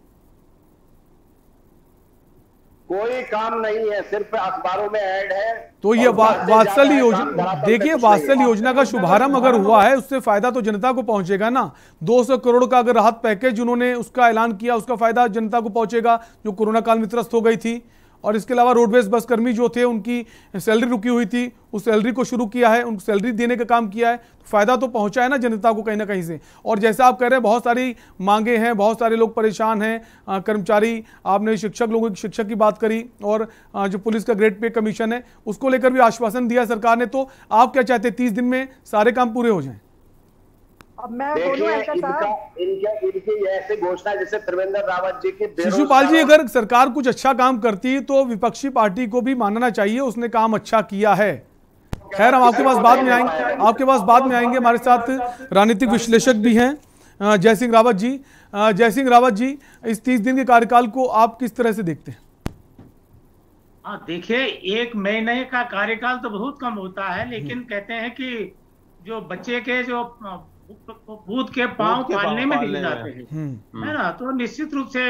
कोई काम नहीं है, सिर्फ अखबारों में ऐड है। तो ये वा, वात्सल्य योजना, देखिए वात्सल्य योजना का शुभारंभ अगर हुआ है, उससे फायदा तो जनता को पहुंचेगा ना। दो सौ करोड़ का अगर राहत पैकेज उन्होंने उसका ऐलान किया, उसका फायदा जनता को पहुंचेगा जो कोरोना काल में त्रस्त हो गई थी। और इसके अलावा रोडवेज बस कर्मी जो थे उनकी सैलरी रुकी हुई थी, उस सैलरी को शुरू किया है, उनको सैलरी देने का काम किया है, तो फायदा तो पहुंचा है ना जनता को कहीं ना कहीं से। और जैसा आप कह रहे हैं बहुत सारी मांगे हैं, बहुत सारे लोग परेशान हैं, आ, कर्मचारी, आपने शिक्षक लोगों की शिक्षक की बात करी, और आ, जो पुलिस का ग्रेड पे कमीशन है उसको लेकर भी आश्वासन दिया सरकार ने। तो आप क्या चाहते हैं, तीस दिन में सारे काम पूरे हो जाएं? अब मैं बोलूं ऐसा साहब, इनके इनकी ऐसे घोषणा जैसे त्रिवेंद्र रावत जी की। शिशुपाल जी, अगर सरकार कुछ अच्छा काम करती तो विपक्षी पार्टी को भी मानना चाहिए उसने काम अच्छा किया है। खैर, हम आपके पास बाद में आएंगे आपके पास बाद में आएंगे हमारे साथ राजनीतिक विश्लेषक भी हैं जय सिंह रावत जी। जय सिंह रावत जी, इस तीस दिन के कार्यकाल को आप किस तरह से देखते हैं? हाँ, देखिए, एक महीने का कार्यकाल तो बहुत कम होता है, लेकिन कहते हैं कि जो बच्चे के जो बूथ के पांव पालने में दिख जाते हैं, है ना, तो निश्चित रूप से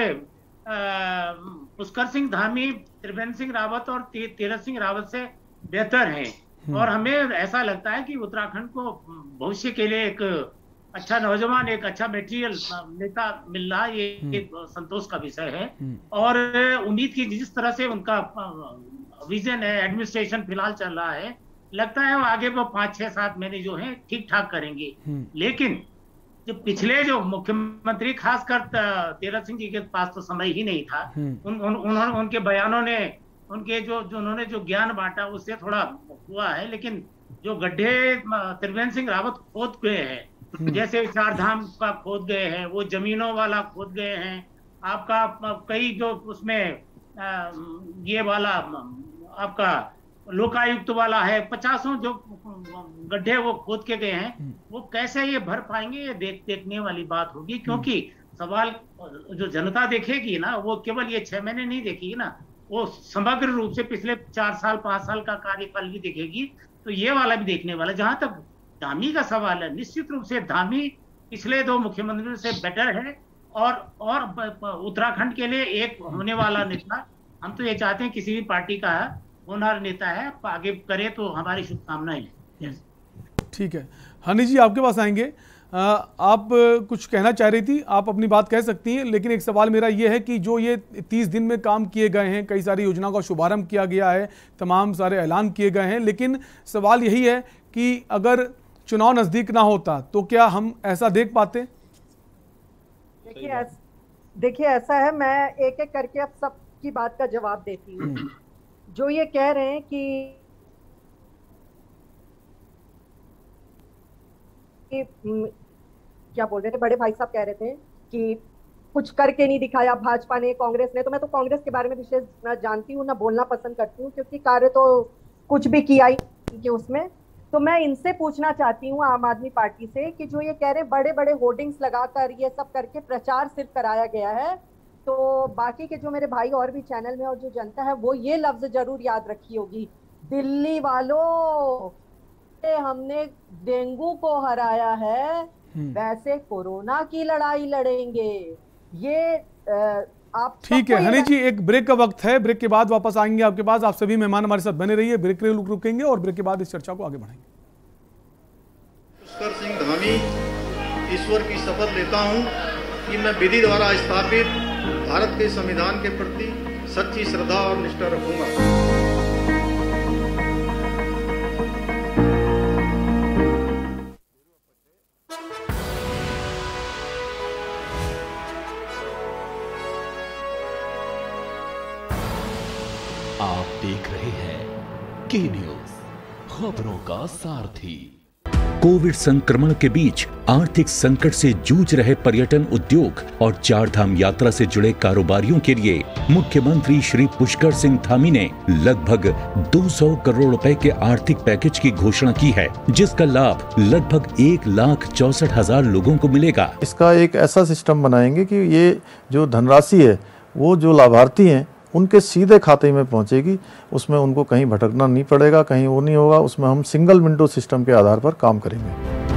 पुष्कर सिंह धामी त्रिवेंद्र सिंह रावत और तीरथ सिंह रावत से बेहतर हैं। और हमें ऐसा लगता है कि उत्तराखंड को भविष्य के लिए एक अच्छा नौजवान, एक अच्छा मटेरियल नेता मिल रहा, ये एक संतोष का विषय है। और उम्मीद की जिस तरह से उनका विजन है, एडमिनिस्ट्रेशन फिलहाल चल रहा है, लगता है वो आगे वो पांच छह सात महीने जो है ठीक ठाक करेंगे। लेकिन जो पिछले जो मुख्यमंत्री, खासकर तीरथ सिंह जी के पास तो समय ही नहीं था। उन, उन, उन्होंने उनके बयानों ने, उनके जो जो उन्होंने जो ज्ञान बांटा उससे थोड़ा हुआ है, लेकिन जो गड्ढे त्रिवेंद्र सिंह रावत खोद गए हैं, जैसे चार धाम का खोद गए हैं, वो जमीनों वाला खोद गए हैं, आपका कई जो उसमें ये वाला आपका लोकायुक्त वाला है, पचासों जो गड्ढे वो खोद के गए हैं, वो कैसे ये भर पाएंगे, ये देख देखने वाली बात होगी। क्योंकि सवाल जो जनता देखेगी ना, वो केवल ये छह महीने नहीं देखेगी ना, वो समग्र रूप से पिछले चार साल पांच साल का कार्यकाल भी देखेगी। तो ये वाला भी देखने वाला। जहां तक धामी का सवाल है, निश्चित रूप से धामी पिछले दो मुख्यमंत्रियों से बेटर है, और और उत्तराखंड के लिए एक होने वाला नेता। हम तो ये चाहते हैं किसी भी पार्टी का होनहार नेता है, आगे करे तो हमारी शुभकामनाएं हैं। ठीक है, हनी जी आपके पास आएंगे। आ, आप कुछ कहना चाह रही थी, आप अपनी बात कह सकती हैं, लेकिन एक सवाल मेरा ये है कि जो ये तीस दिन में काम किए गए हैं, कई सारी योजनाओं का शुभारंभ किया गया है, तमाम सारे ऐलान किए गए हैं, लेकिन सवाल यही है कि अगर चुनाव नजदीक ना होता तो क्या हम ऐसा देख पाते? देखिए देखिए ऐसा है, मैं एक एक करके अब सबकी बात का जवाब देती हूँ। जो ये कह रहे हैं कि क्या बोल रहे थे, बड़े भाई साहब कह रहे थे कि कुछ करके नहीं दिखाया भाजपा ने, कांग्रेस ने। तो मैं तो कांग्रेस के बारे में विशेष ना जानती हूँ ना बोलना पसंद करती हूँ, क्योंकि कार्य तो कुछ भी किया ही कि उसमें। तो मैं इनसे पूछना चाहती हूँ आम आदमी पार्टी से कि जो ये कह रहे बड़े बड़े होर्डिंग्स लगाकर ये सब करके प्रचार सिर्फ कराया गया है, तो बाकी के जो मेरे भाई और भी चैनल में और जो जनता है वो ये लफ्ज जरूर याद रखी होगी, दिल्ली वालों हमने डेंगू को हराया है, वैसे कोरोना की लड़ाई लड़ेंगे। ये आप ठीक है हनी जी, एक ब्रेक का वक्त है, ब्रेक के बाद वापस आएंगे आपके पास। आप सभी मेहमान हमारे साथ बने रहिए, ब्रेक के लिए रुकेंगे और ब्रेक के बाद इस चर्चा को आगे बढ़ाएंगे। पुष्कर सिंह धामी ईश्वर की शपथ लेता हूं कि मैं विधि द्वारा स्थापित भारत के संविधान के प्रति सच्ची श्रद्धा और निष्ठा रखूंगा। आप देख रहे हैं के न्यूज, खबरों का सारथी। कोविड संक्रमण के बीच आर्थिक संकट से जूझ रहे पर्यटन उद्योग और चार धाम यात्रा से जुड़े कारोबारियों के लिए मुख्यमंत्री श्री पुष्कर सिंह धामी ने लगभग दो सौ करोड़ रुपए के आर्थिक पैकेज की घोषणा की है, जिसका लाभ लगभग एक लाख चौसठ हजार लोगों को मिलेगा। इसका एक ऐसा सिस्टम बनाएंगे कि ये जो धनराशि है वो जो लाभार्थी हैं उनके सीधे खाते में पहुंचेगी, उसमें उनको कहीं भटकना नहीं पड़ेगा, कहीं वो नहीं होगा। उसमें हम सिंगल विंडो सिस्टम के आधार पर काम करेंगे।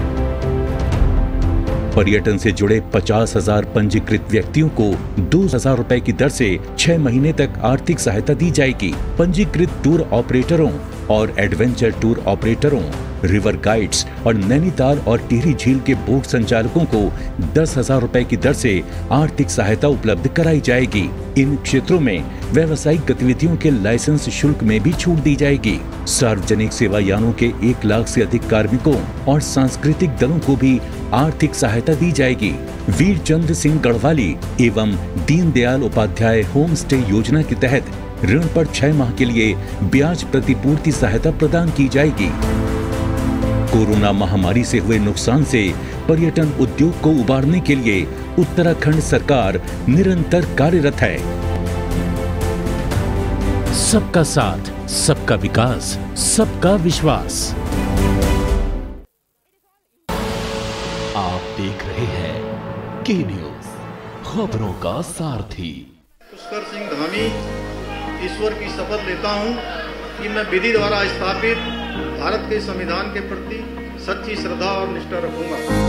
पर्यटन से जुड़े पचास हजार पंजीकृत व्यक्तियों को दो हजार रुपए की दर से छह महीने तक आर्थिक सहायता दी जाएगी। पंजीकृत टूर ऑपरेटरों और एडवेंचर टूर ऑपरेटरों, रिवर गाइड्स और नैनीताल और टिहरी झील के बोट संचालकों को दस हजार रुपए की दर से आर्थिक सहायता उपलब्ध कराई जाएगी। इन क्षेत्रों में व्यावसायिक गतिविधियों के लाइसेंस शुल्क में भी छूट दी जाएगी। सार्वजनिक सेवा यानों के एक लाख से अधिक कार्मिकों और सांस्कृतिक दलों को भी आर्थिक सहायता दी जाएगी। वीर चंद्र सिंह गढ़वाली एवं दीनदयाल उपाध्याय होम स्टे योजना के तहत ऋण पर छह माह के लिए ब्याज प्रतिपूर्ति सहायता प्रदान की जाएगी। कोरोना महामारी से हुए नुकसान से पर्यटन उद्योग को उबारने के लिए उत्तराखंड सरकार निरंतर कार्यरत है। सबका साथ, सबका विकास, सबका विश्वास। आप देख रहे हैं के न्यूज, खबरों का सारथी। पुष्कर सिंह धामी ईश्वर की शपथ लेता हूं कि मैं विधि द्वारा स्थापित भारत के संविधान के प्रति सच्ची श्रद्धा और निष्ठा रखूंगा।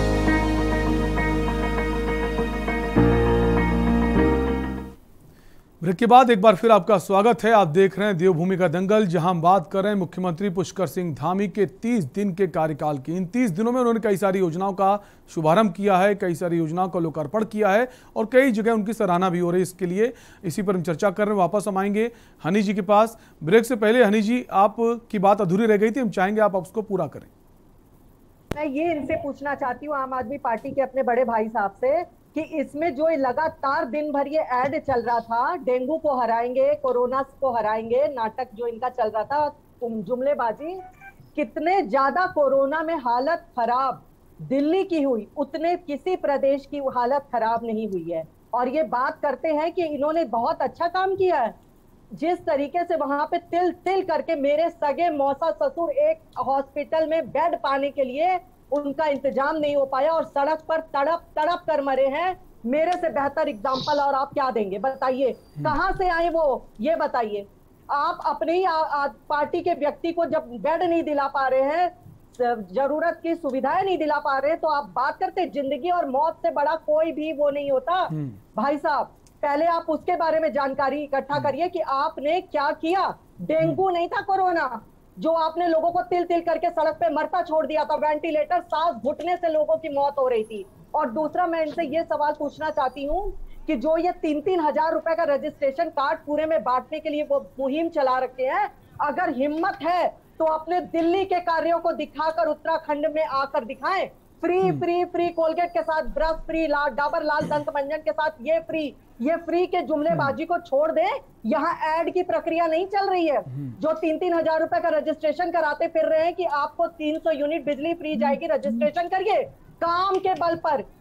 ब्रेक के बाद एक बार फिर आपका स्वागत है। आप देख रहे हैं देवभूमि का दंगल, जहां हम बात कर रहे हैं मुख्यमंत्री पुष्कर सिंह धामी के तीस दिन के कार्यकाल की। इन तीस दिनों में उन्होंने कई सारी योजनाओं का शुभारंभ किया है, कई सारी योजनाओं का लोकार्पण किया है और कई जगह उनकी सराहना भी हो रही है। इसके लिए इसी पर हम चर्चा कर रहे हैं। वापस हम आएंगे हनी जी के पास। ब्रेक से पहले हनी जी, आपकी बात अधूरी रह गई थी, हम चाहेंगे आप उसको पूरा करें। मैं ये इनसे पूछना चाहती हूँ आम आदमी पार्टी के अपने बड़े भाई साहब से कि इसमें जो लगातार दिन भर ये ऐड चल रहा था, डेंगू को हराएंगे, कोरोना को हराएंगे, नाटक जो इनका चल रहा था, तुम जुमलेबाजी, कितने ज्यादा कोरोना में हालत खराब दिल्ली की हुई, उतने किसी प्रदेश की हालत खराब नहीं हुई है। और ये बात करते हैं कि इन्होंने बहुत अच्छा काम किया है। जिस तरीके से वहां पे तिल तिल करके मेरे सगे मौसा ससुर एक हॉस्पिटल में बेड पाने के लिए उनका इंतजाम नहीं हो पाया और सड़क पर तड़प तड़प कर मरे हैं। मेरे से बेहतर एग्जाम्पल और आप क्या देंगे बताइए? कहां से आए वो, ये बताइए। आप अपने ही पार्टी के व्यक्ति को जब बेड नहीं दिला पा रहे हैं, जरूरत की सुविधाएं नहीं दिला पा रहे, तो आप बात करते जिंदगी और मौत से बड़ा कोई भी वो नहीं होता। भाई साहब, पहले आप उसके बारे में जानकारी इकट्ठा करिए कि आपने क्या किया। डेंगू नहीं था, कोरोना, जो आपने लोगों को तिल तिल करके सड़क पे मरता छोड़ दिया था। वेंटिलेटर, सांस घुटने से लोगों की मौत हो रही थी। और दूसरा, मैं इनसे ये सवाल पूछना चाहती हूँ कि जो ये तीन तीन हजार रुपए का रजिस्ट्रेशन कार्ड पूरे में बांटने के लिए वो मुहिम चला रखे हैं, अगर हिम्मत है तो अपने दिल्ली के कार्यों को दिखाकर उत्तराखंड में आकर दिखाएं। फ्री फ्री फ्री कोलगेट के साथ ब्रश फ्री, लाल डाबर लाल दंत मंजन के साथ ये फ्री, ये फ्री के जुमलेबाजी को छोड़ दे। यहाँ ऐड की प्रक्रिया नहीं चल रही है। जो तीन तीन हजार रुपए का रजिस्ट्रेशन कराते फिर रहे हैं कि आपको तीन सौ यूनिट बिजली फ्री जाएगी, रजिस्ट्रेशन करिए। काम के बल पर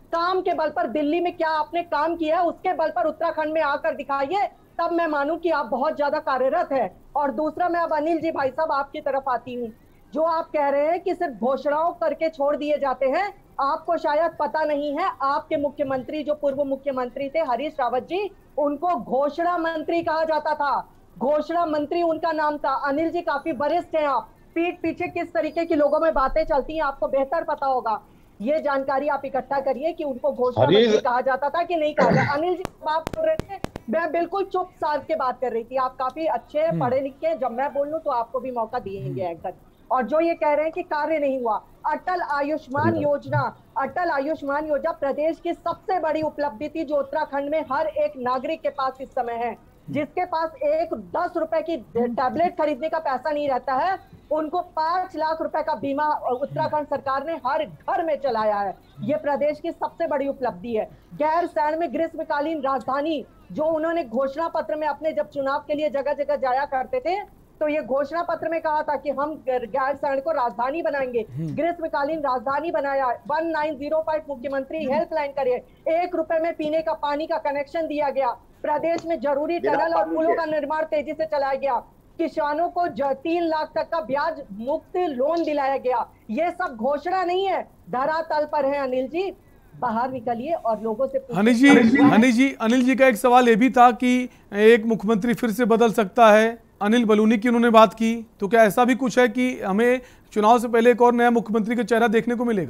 काम के बल पर दिल्ली में क्या आपने काम किया है उसके बल पर उत्तराखंड में आकर दिखाइए, तब मैं मानूं कि आप बहुत ज्यादा कार्यरत है। और दूसरा, मैं अब अनिल जी भाई साहब आपकी तरफ आती हूँ। जो आप कह रहे हैं कि सिर्फ घोषणाओं करके छोड़ दिए जाते हैं, आपको शायद पता नहीं है, आपके मुख्यमंत्री जो पूर्व मुख्यमंत्री थे हरीश रावत जी, उनको घोषणा मंत्री कहा जाता था। घोषणा मंत्री उनका नाम था। अनिल जी काफी वरिष्ठ हैं आप, पीठ पीछे किस तरीके की लोगों में बातें चलती हैं आपको बेहतर पता होगा। ये जानकारी आप इकट्ठा करिए कि उनको घोषणा मंत्री कहा जाता था कि नहीं कहा जाता। अनिल जी बात कर रहे थे, मैं बिल्कुल चुप साध के बात कर रही थी। आप काफी अच्छे पढ़े लिखे, जब मैं बोल लूं तो आपको भी मौका दिएंगे एंकर। और जो ये कह रहे हैं कि कार्य नहीं हुआ, अटल आयुष्मान योजना, अटल आयुष्मान योजना प्रदेश की सबसे बड़ी उपलब्धि थी, जो उत्तराखंड में हर एक नागरिक के पास इस समय है। जिसके पास एक दस रुपए की टैबलेट खरीदने का पैसा नहीं रहता है, उनको पांच लाख रुपए का बीमा उत्तराखंड सरकार ने हर घर में चलाया है। ये प्रदेश की सबसे बड़ी उपलब्धि है। गैर सैण में ग्रीष्मकालीन राजधानी, जो उन्होंने घोषणा पत्र में अपने जब चुनाव के लिए जगह जगह जाया करते थे, तो ये घोषणा पत्र में कहा था कि हम गैरसैंण को राजधानी बनाएंगे, ग्रीष्मकालीन राजधानी बनाया। वन नाइन जीरो फाइव मुख्यमंत्री हेल्पलाइन करे, एक रुपए में पीने का पानी का कनेक्शन दिया गया। प्रदेश में जरूरी टनल और पुलों का निर्माण तेजी से चलाया गया। किसानों को तीन लाख तक का ब्याज मुक्त लोन दिलाया गया। ये सब घोषणा नहीं है, धरातल पर है। अनिल जी बाहर निकलिए और लोगों से हनी जी हनी जी अनिल जी का एक सवाल ये भी था कि एक मुख्यमंत्री फिर से बदल सकता है। अनिल बलूनी की उन्होंने बात की, तो क्या ऐसा भी कुछ है कि हमें चुनाव से पहले एक और नया मुख्यमंत्री का चेहरा देखने को मिलेगा?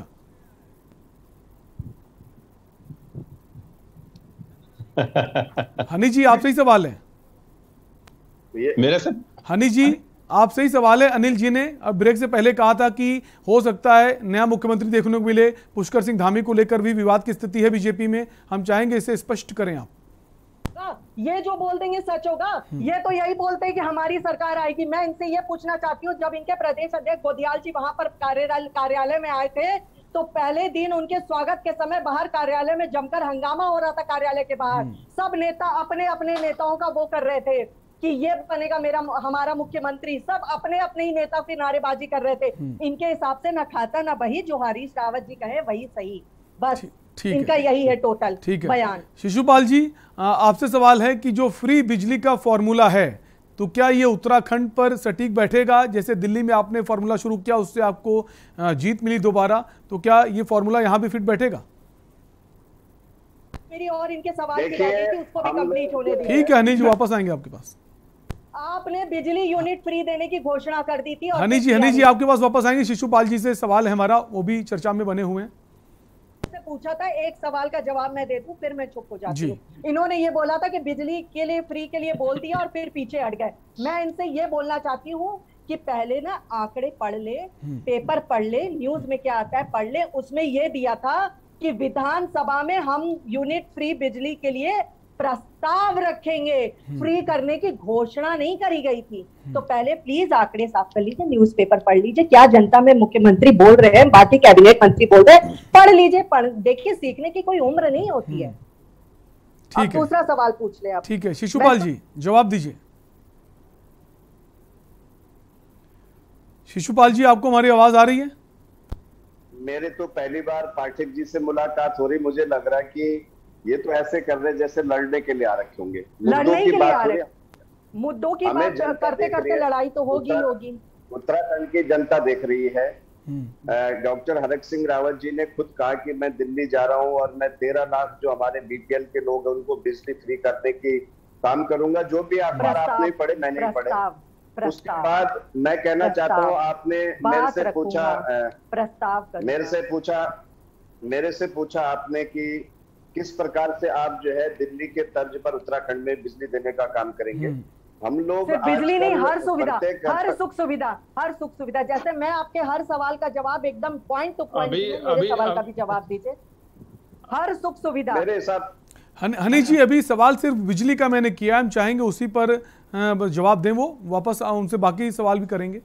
हनी जी आपसे ही सवाल है। मेरे से हनी जी आपसे ही सवाल है। अनिल जी ने अब ब्रेक से पहले कहा था कि हो सकता है नया मुख्यमंत्री देखने को मिले। पुष्कर सिंह धामी को लेकर भी विवाद की स्थिति है बीजेपी में, हम चाहेंगे इसे स्पष्ट करें आप। ये जो बोल देंगे सच होगा? ये तो यही बोलते हैं कि हमारी सरकार आएगी। मैं इनसे ये पूछना चाहती हूँ, जब इनके प्रदेश अध्यक्ष गोदियाल जी वहां पर कार्यालय कार्यालय में आए थे, तो पहले दिन उनके स्वागत के समय बाहर कार्यालय में जमकर हंगामा हो रहा था। कार्यालय के बाहर सब नेता अपने अपने नेताओं का वो कर रहे थे कि ये बनेगा मेरा हमारा मुख्यमंत्री। सब अपने अपने ही नेताओं की नारेबाजी कर रहे थे। इनके हिसाब से न खाता न बही, जो हरीश रावत जी कहे वही सही। बस इनका यही है टोटल बयान। शिशुपाल जी आपसे सवाल है कि जो फ्री बिजली का फॉर्मूला है, तो क्या ये उत्तराखंड पर सटीक बैठेगा? जैसे दिल्ली में आपने फॉर्मूला शुरू किया, उससे आपको जीत मिली दोबारा, तो क्या ये फॉर्मूला यहाँ भी फिट बैठेगा? मेरी और इनके सवाल की थी, उसको भी कंप्लीट होने दीजिए। ठीक है हनी जी, वापस आएंगे आपके पास। आपने बिजली यूनिट फ्री देने की घोषणा कर दी थी। हनी जी हनी जी आपके पास वापस आएंगे। शिशुपाल जी से सवाल है हमारा, वो भी चर्चा में बने हुए हैं। पूछा था, एक सवाल का जवाब मैं दे दूं, फिर मैं चुप हो जाती हूँ। इन्होंने ये बोला था कि बिजली के लिए फ्री के लिए बोल दिया और फिर पीछे हट गए। मैं इनसे ये बोलना चाहती हूँ कि पहले ना आंकड़े पढ़ ले, पेपर पढ़ ले, न्यूज में क्या आता है पढ़ ले। उसमें ये दिया था कि विधानसभा में हम यूनिट फ्री बिजली के लिए प्रस्ताव रखेंगे, फ्री करने की घोषणा नहीं करी गई थी। तो पहले प्लीज आंकड़े साफ कर लीजिए, न्यूज़पेपर पढ़ लीजिए, क्या जनता में मुख्यमंत्री बोल रहे हैं, बाकी कैबिनेट मंत्री बोल रहे हैं, पढ़ लीजिए। पढ़ देखिए, सीखने की कोई उम्र नहीं होती है। ठीक है, दूसरा सवाल पूछ ले आप। ठीक है शिशुपाल जी जवाब दीजिए। शिशुपाल जी आपको हमारी आवाज आ रही है? मेरे तो पहली बार पाठक जी से मुलाकात हो रही, मुझे लग रहा है कि ये तो ऐसे कर रहे जैसे लड़ने के लिए आ रखे होंगे। लड़ने के लिए आ रहे, मुद्दों की बात करते करते लड़ाई तो होगी होगी। उत्तराखंड की जनता देख रही है। डॉक्टर हरक सिंह रावत जी ने खुद कहा कि मैं दिल्ली जा रहा हूं और मैं तेरह लाख जो हमारे बीपीएल के लोग हैं उनको बिजली फ्री करने की काम करूंगा। जो भी अखबार आपने पढ़े, मैंने नहीं पढ़े। उसके बाद मैं कहना चाहता हूँ, आपने मेरे से पूछा प्रस्ताव मेरे से पूछा मेरे से पूछा आपने कि किस प्रकार से आप जो है दिल्ली के तर्ज पर उत्तराखंड में बिजली देने का काम करेंगे। हम लोग बिजली नहीं, हर सुविधा, हर सुख सुविधा, हर सुख सुविधा। जैसे मैं आपके हर सवाल का जवाब एकदम पॉइंट टू पॉइंट, मेरे सवाल का भी जवाब दीजिए। हर सुख सुविधा मेरे हिसाब। हनी जी अभी सवाल सिर्फ बिजली का मैंने किया, हम चाहेंगे उसी पर जवाब दें, वो वापस उनसे बाकी सवाल भी करेंगे।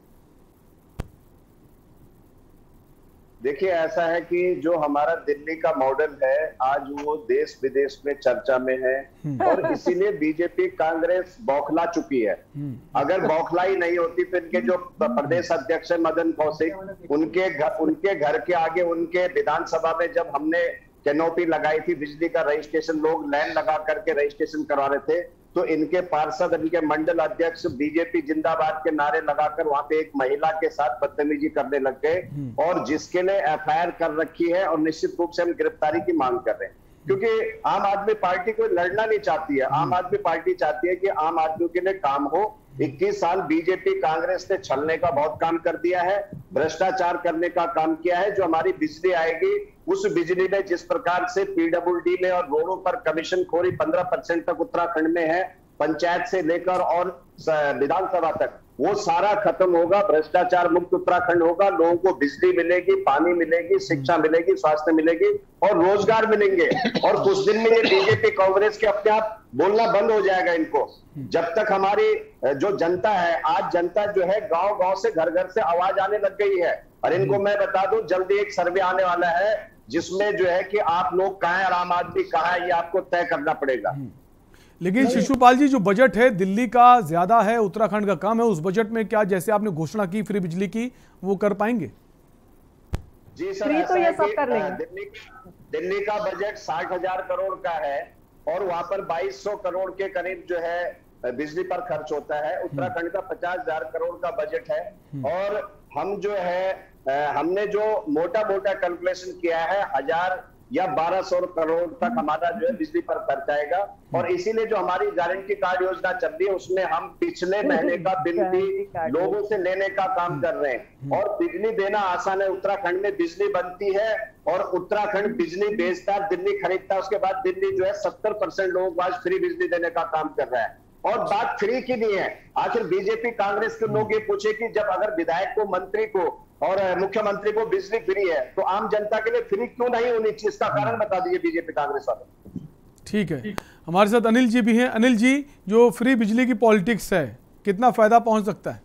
देखिए ऐसा है कि जो हमारा दिल्ली का मॉडल है आज वो देश विदेश में चर्चा में है और इसीलिए बीजेपी कांग्रेस बौखला चुकी है। अगर बौखलाई नहीं होती तो इनके जो प्रदेश अध्यक्ष मदन कौशिक, उनके घर उनके घर के आगे उनके विधानसभा में जब हमने कैनोपी लगाई थी, बिजली का रजिस्ट्रेशन लोग लाइन लगा करके रजिस्ट्रेशन करवा रहे थे, तो इनके पार्षद, इनके मंडल अध्यक्ष बीजेपी जिंदाबाद के नारे लगाकर वहां पे एक महिला के साथ बदतमीजी करने लग गए, और जिसके लिए एफ आई आर कर रखी है और निश्चित रूप से हम गिरफ्तारी की मांग कर रहे हैं। क्योंकि आम आदमी पार्टी कोई लड़ना नहीं चाहती है, आम आदमी पार्टी चाहती है कि आम आदमी के लिए काम हो। इक्कीस साल बीजेपी कांग्रेस ने छलने का बहुत काम कर दिया है, भ्रष्टाचार करने का काम किया है। जो हमारी बिजली आएगी, उस बिजली में जिस प्रकार से पीडब्ल्यूडी में और रोडों पर कमीशन खोरी पंद्रह परसेंट तक उत्तराखंड में है, पंचायत से लेकर और विधानसभा तक, वो सारा खत्म होगा। भ्रष्टाचार मुक्त उत्तराखंड होगा, लोगों को बिजली मिलेगी, पानी मिलेगी, शिक्षा मिलेगी, स्वास्थ्य मिलेगी और रोजगार मिलेंगे। और कुछ दिन में ये बीजेपी कांग्रेस के अपने आप बोलना बंद हो जाएगा इनको। जब तक हमारी जो जनता है, आज जनता जो है गांव गांव से, घर घर से आवाज आने लग गई है। और इनको मैं बता दूं, जल्दी एक सर्वे आने वाला है जिसमें जो है कि आप लोग कहां हैं और आम आदमी कहां है, ये आपको तय करना पड़ेगा। लेकिन शिशुपाल जी, जो बजट है दिल्ली का ज्यादा है, उत्तराखंड का कम है, उस बजट में क्या जैसे आपने घोषणा की फ्री बिजली की, वो कर पाएंगे? जी सर, तो ये सब कर लेंगे। दिल्ली, दिल्ली का बजट साठ हजार करोड़ का है और वहां पर बाईस सौ करोड़ के करीब जो है बिजली पर खर्च होता है। उत्तराखंड का पचास हजार करोड़ का बजट है और हम जो है हमने जो मोटा मोटा कैलकुलेशन किया है, हजार या बारह सौ करोड़ तक हमारा जो है बिजली पर खर्च आएगा। और इसीलिए जो हमारी गारंटी कार्ड योजना चल रही है, उसमें हम पिछले महीने का बिल भी लोगों से लेने का काम कर रहे हैं। और बिजली देना आसान है, उत्तराखंड में बिजली बनती है और उत्तराखंड बिजली बेचता है, दिल्ली खरीदता है। उसके बाद दिल्ली जो है सत्तर परसेंट लोगों को आज फ्री बिजली देने का काम कर रहा है। और बात फ्री की नहीं है, आखिर बीजेपी कांग्रेस के लोग ये पूछे कि जब अगर विधायक को, मंत्री को और मुख्यमंत्री को बिजली फ्री है, तो आम जनता के लिए फ्री क्यों नहीं होनी चाहिए? इसका कारण बता दीजिए बीजेपी कांग्रेस वाले। ठीक है, हमारे साथ अनिल जी भी हैं। अनिल जी, जो फ्री बिजली की पॉलिटिक्स है, कितना फायदा पहुंच सकता है?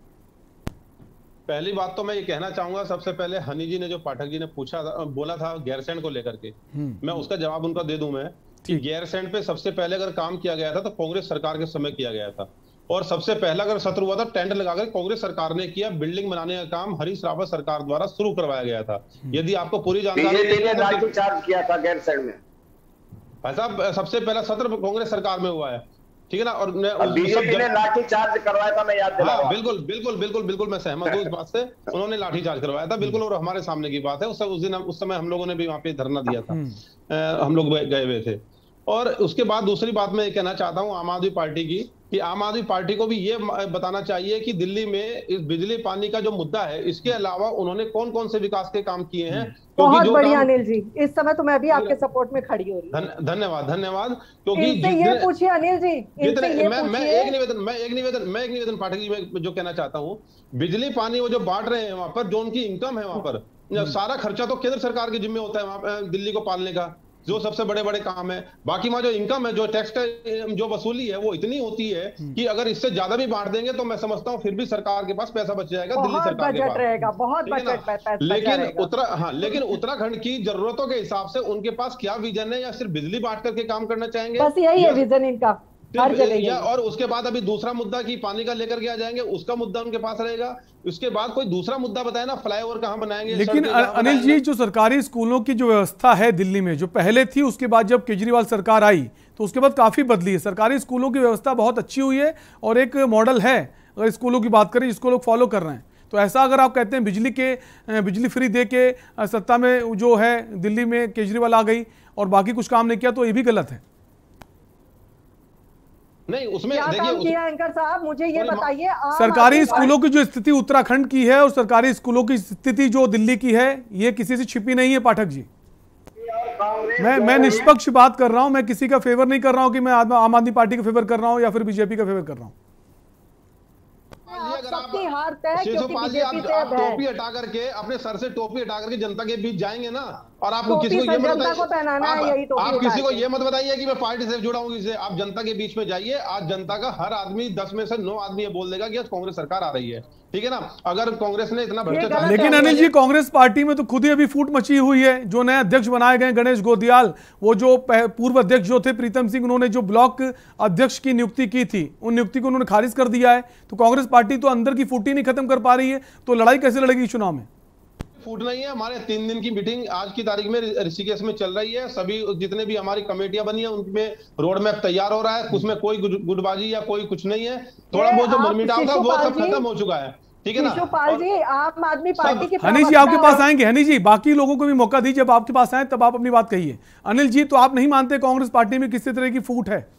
पहली बात तो मैं ये कहना चाहूंगा, सबसे पहले हनी जी ने, जो पाठक जी ने पूछा था, बोला था गैरसैंण को लेकर के, मैं उसका जवाब उनका दे दूं मैं कि गैरसैंण पे सबसे पहले अगर काम किया गया था तो कांग्रेस सरकार के समय किया गया था। और सबसे पहला अगर सत्र हुआ था, टेंडर लगाकर कांग्रेस सरकार ने किया। बिल्डिंग बनाने का काम हरीश रावत सरकार द्वारा शुरू करवाया गया था। यदि आपको पूरी जानकारी ने लाठीचार्ज किया था गैरसैंण में, ऐसा सबसे पहला सत्र कांग्रेस सरकार में हुआ है, ठीक है ना। और बीजेपी ने लाठीचार्ज करवाया था, मैं याद दिला रहा हूं। बिल्कुल बिल्कुल बिल्कुल बिल्कुल मैं सहमत हूं इस बात से, उन्होंने लाठीचार्ज करवाया था बिल्कुल, और हमारे सामने की बात है। उस उस दिन उस समय हम लोगों ने भी वहां पे धरना दिया था, हम लोग गए हुए थे। और उसके बाद दूसरी बात मैं ये कहना चाहता हूं आम आदमी पार्टी की, कि आम आदमी पार्टी को भी ये बताना चाहिए कि दिल्ली में इस बिजली पानी का जो मुद्दा है, इसके अलावा उन्होंने कौन कौन से विकास के काम किए हैं। बहुत बढ़िया अनिल जी, इस समय तो मैं भी आपके सपोर्ट में खड़ी हो रही हूं। धन्यवाद धन्यवाद। क्योंकि ये पूछिए अनिल जी, मैं मैं एक निवेदन मैं एक निवेदन मैं एक निवेदन पाठक जी में जो कहना चाहता हूँ, बिजली पानी वो जो बांट रहे हैं वहां पर, जो उनकी इनकम है वहां पर, सारा खर्चा तो केंद्र सरकार के जिम्मे होता है वहां पर दिल्ली को पालने का, जो सबसे बड़े बड़े काम है। बाकी वहां जो इनकम है, जो टैक्स का जो वसूली है, वो इतनी होती है कि अगर इससे ज्यादा भी बांट देंगे तो मैं समझता हूँ फिर भी सरकार के पास पैसा बच जाएगा, दिल्ली सरकार के पास रहेगा, बहुत बजट। लेकिन उत्तरा हाँ लेकिन उत्तराखंड की जरूरतों के हिसाब से उनके पास क्या विजन है, या सिर्फ बिजली बांट करके काम करना चाहेंगे? बस यही है विजन इनका हर जगह। या और उसके बाद अभी दूसरा मुद्दा की पानी का लेकर के आ जाएंगे, उसका मुद्दा उनके पास रहेगा। उसके बाद कोई दूसरा मुद्दा बताए ना, फ्लाईओवर कहाँ बनाएंगे। लेकिन अनिल जी, जो सरकारी स्कूलों की जो व्यवस्था है दिल्ली में, जो पहले थी, उसके बाद जब केजरीवाल सरकार आई तो उसके बाद काफी बदली है। सरकारी स्कूलों की व्यवस्था बहुत अच्छी हुई है और एक मॉडल है, अगर स्कूलों की बात करें, जिसको लोग फॉलो कर रहे हैं। तो ऐसा अगर आप कहते हैं बिजली के बिजली फ्री दे के सत्ता में जो है दिल्ली में केजरीवाल आ गई और बाकी कुछ काम नहीं किया, तो ये भी गलत है। नहीं, उसमें क्या काम किया एंकर साहब, मुझे ये बताइए। सरकारी स्कूलों की जो स्थिति उत्तराखंड की है और सरकारी स्कूलों की स्थिति जो दिल्ली की है, ये किसी से छिपी नहीं है पाठक जी। मैं मैं निष्पक्ष बात कर रहा हूं, मैं किसी का फेवर नहीं कर रहा हूं कि मैं आम आदमी पार्टी का फेवर कर रहा हूं या फिर बीजेपी का फेवर कर रहा हूं। अगर आप टोपी हटा करके, अपने सर से टोपी हटा करके जनता के बीच जाएंगे ना, और आप किसी को ये मत बताइए आप किसी को ये मत बताइए कि मैं पार्टी से जुड़ा हूँ, इससे आप जनता के बीच में जाइए। आज जनता का हर आदमी, दस में से नौ आदमी ये बोल देगा कि आज कांग्रेस सरकार आ रही है, ठीक है ना। अगर कांग्रेस ने इतना भ्रष्टाचार, लेकिन अनिल जी, कांग्रेस पार्टी में तो खुद ही अभी फूट मची हुई है। जो नए अध्यक्ष बनाए गए गणेश गोदियाल, वो जो पूर्व अध्यक्ष जो थे प्रीतम सिंह, उन्होंने जो ब्लॉक अध्यक्ष की नियुक्ति की थी, उन नियुक्ति को उन्होंने खारिज कर दिया है। तो कांग्रेस पार्टी तो अंदर की फूट ही नहीं खत्म कर पा रही है, तो लड़ाई कैसे लड़ेगी चुनाव में? फूट नहीं है। हमारे तीन दिन की मीटिंग आज की तारीख में ऋषिकेश में चल रही है। सभी जितने भी हमारी कमेटियां बनी है उनमें रोड मैप तैयार हो रहा है। उसमें कोई गुटबाजी या कोई कुछ नहीं है। थोड़ा बहुत जो मनमिटाव था वो सब खत्म हो चुका है। ठीक है ना शिशुपाल जी, आम आदमी पार्टी के हनी जी आपके पास आएंगे। हनी जी बाकी लोगों को भी मौका दीजिए, जब आपके पास आए तब आप अपनी बात कहिए। अनिल जी, तो आप नहीं मानते कांग्रेस पार्टी में किसी तरह की फूट है?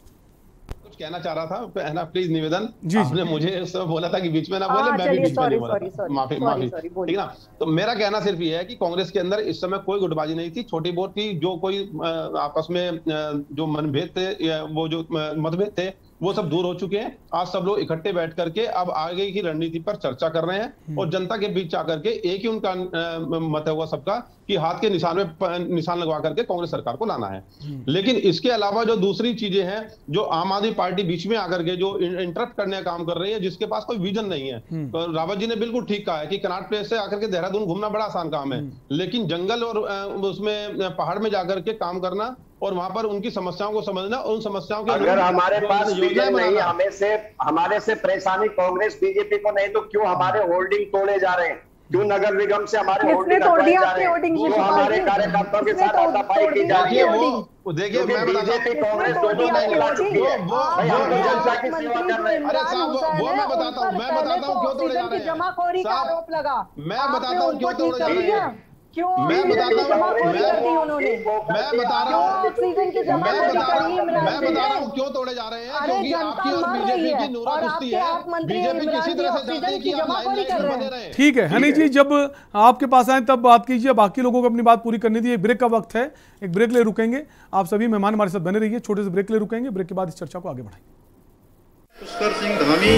कहना चाह रहा था, है ना, प्लीज निवेदन, जी, आपने मुझे सब बोला था कि बीच में ना बोले, मैं भी बीच में नहीं बोला, माफी माफी ठीक ना। तो मेरा कहना सिर्फ ये है कि कांग्रेस के अंदर इस समय कोई गुटबाजी नहीं थी। छोटी बहुत थी, जो कोई आपस में जो मनभेद थे या वो जो मतभेद थे वो सब दूर हो चुके हैं। आज सब लोग इकट्ठे बैठ करके अब आगे की रणनीति पर चर्चा कर रहे हैं और जनता के बीच आकर के एक ही उनका मत हुआ सबका कि हाथ के निशान में निशान लगवा करके कांग्रेस सरकार को लाना है। लेकिन इसके अलावा जो दूसरी चीजें हैं, जो आम आदमी पार्टी बीच में आकर के जो इंटरप्ट करने का काम कर रही है, जिसके पास कोई विजन नहीं है। तो रावत जी ने बिल्कुल ठीक कहा है कि कनाट प्लेस से आकर के देहरादून घूमना बड़ा आसान काम है, लेकिन जंगल और उसमें पहाड़ में जाकर के काम करना और वहां पर उनकी समस्याओं को समझना और उन समस्याओं के अगर हमारे पास विजन नहीं, हमें से हमारे से परेशानी कांग्रेस बीजेपी को नहीं, तो क्यों हमारे होल्डिंग तोड़े जा रहे हैं? क्यों नगर निगम से हमारे होल्डिंग हटवाए जा रहे हैं? क्यों हमारे कार्यकर्ताओं के साथ हाथापाई की जा रही है? देखिए मैं बीजेपी कांग्रेस दोनों नहीं मिला चुकी है। जनता की सेवा कर रहे हैं। अरे साहब वो मैं बताता हूँ मैं बताता हूँ क्यों तोड़े जा रहे हैं। जमाखोरी का आरोप लगा, मैं बताता हूँ क्यों तोड़े जा रहे हैं। क्यों मैं बताता हूँ जमाखोरी कर दी उन्होंने। मैं बता रहा हूँ ऑक्सीजन की जमाखोरी करी इमरान मैं बता रहा हूँ क्यों तोड़े जा रहे हैं, क्योंकि आपकी और बीजेपी की नूरा कुश्ती है। बीजेपी किसी तरह से चाहती है कि आप लाइमलाइट में बने रहें। ठीक है हनी जी, जब आपके पास आए तब बात कीजिए, बाकी लोगों को अपनी बात पूरी करनी थी। ब्रेक का वक्त है, एक ब्रेक ले रुकेंगे। आप सभी मेहमान हमारे साथ बने रहिए, छोटे से ब्रेक ले रुकेंगे। ब्रेक के बाद इस चर्चा को आगे बढ़ाएंगे। पुष्कर सिंह धामी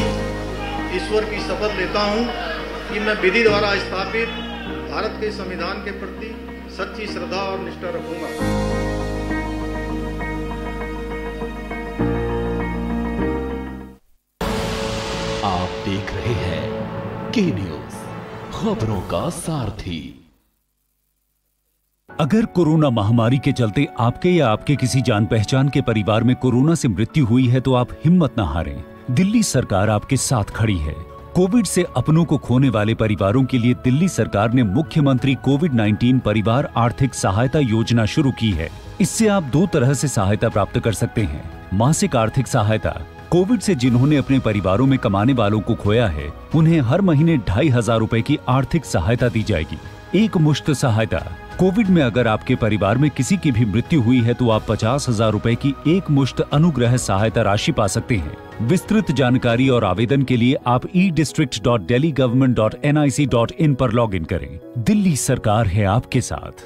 ईश्वर की शपथ लेता हूं कि मैं विधि द्वारा स्थापित भारत के संविधान के प्रति सच्ची श्रद्धा और निष्ठा रखूंगा। आप देख रहे हैं के न्यूज, खबरों का सारथी। अगर कोरोना महामारी के चलते आपके या आपके किसी जान पहचान के परिवार में कोरोना से मृत्यु हुई है तो आप हिम्मत न हारें। दिल्ली सरकार आपके साथ खड़ी है। कोविड से अपनों को खोने वाले परिवारों के लिए दिल्ली सरकार ने मुख्यमंत्री कोविड उन्नीस परिवार आर्थिक सहायता योजना शुरू की है। इससे आप दो तरह से सहायता प्राप्त कर सकते हैं। मासिक आर्थिक सहायता, कोविड से जिन्होंने अपने परिवारों में कमाने वालों को खोया है उन्हें हर महीने ढाई हजार रूपए की आर्थिक सहायता दी जाएगी। एक मुश्त सहायता, कोविड में अगर आपके परिवार में किसी की भी मृत्यु हुई है तो आप पचास हजार रूपए की एक मुश्त अनुग्रह सहायता राशि पा सकते हैं। विस्तृत जानकारी और आवेदन के लिए आप e district dot Delhi government dot N I C dot in पर लॉग इन करें। दिल्ली सरकार है आपके साथ।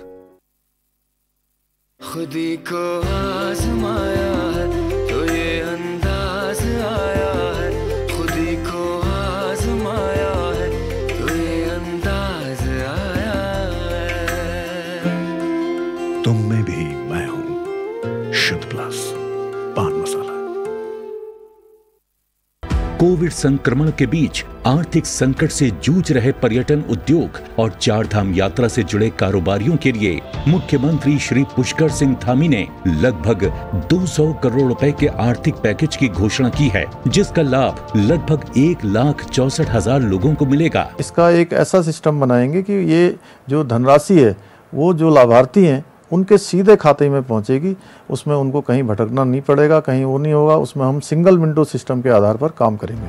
खुदी को आजमाया है तो ये अंदाज आया है, खुदी को आजमाया है तो ये अंदाज आया है। तुम में भी मैं हूं, शुद्ध प्लस पान मसाला। कोविड संक्रमण के बीच आर्थिक संकट से जूझ रहे पर्यटन उद्योग और चार धाम यात्रा से जुड़े कारोबारियों के लिए मुख्यमंत्री श्री पुष्कर सिंह धामी ने लगभग दो सौ करोड़ रुपए के आर्थिक पैकेज की घोषणा की है, जिसका लाभ लगभग एक लाख चौसठ हजार लोगों को मिलेगा। इसका एक ऐसा सिस्टम बनाएंगे कि ये जो धनराशि है वो जो लाभार्थी हैं उनके सीधे खाते में पहुंचेगी। उसमें उनको कहीं भटकना नहीं पड़ेगा, कहीं वो नहीं होगा। उसमें हम सिंगल विंडो सिस्टम के आधार पर काम करेंगे।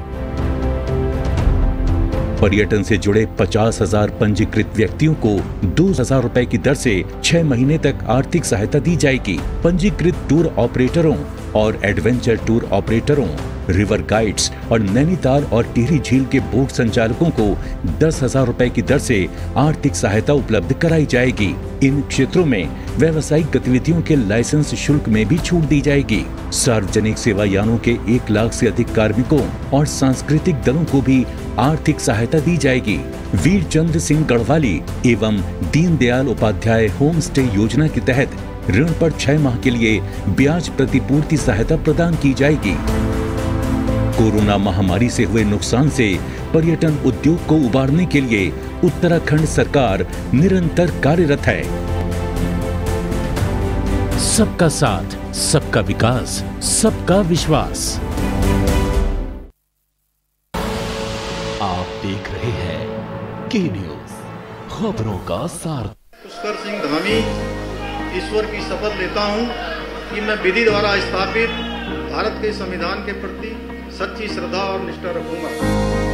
पर्यटन से जुड़े पचास हजार पंजीकृत व्यक्तियों को दो हजार रुपए की दर से छह महीने तक आर्थिक सहायता दी जाएगी। पंजीकृत टूर ऑपरेटरों और एडवेंचर टूर ऑपरेटरों, रिवर गाइड्स और नैनीताल और टिहरी झील के बोट संचालकों को दस हजार रुपए की दर से आर्थिक सहायता उपलब्ध कराई जाएगी। इन क्षेत्रों में व्यावसायिक गतिविधियों के लाइसेंस शुल्क में भी छूट दी जाएगी। सार्वजनिक सेवायानों के एक लाख से अधिक कार्मिकों और सांस्कृतिक दलों को भी आर्थिक सहायता दी जाएगी। वीर चंद्र सिंह गढ़वाली एवं दीनदयाल उपाध्याय होम स्टे योजना के तहत ऋण पर छह माह के लिए ब्याज प्रतिपूर्ति सहायता प्रदान की जाएगी। कोरोना महामारी से हुए नुकसान से पर्यटन उद्योग को उबारने के लिए उत्तराखंड सरकार निरंतर कार्यरत है। सबका साथ, सबका विकास, सबका विश्वास। आप देख रहे हैं के न्यूज, खबरों का सार। पुष्कर सिंह धामी ईश्वर की शपथ लेता हूं कि मैं विधि द्वारा स्थापित भारत के संविधान के प्रति सच्ची श्रद्धा और निष्ठा रखूंगा।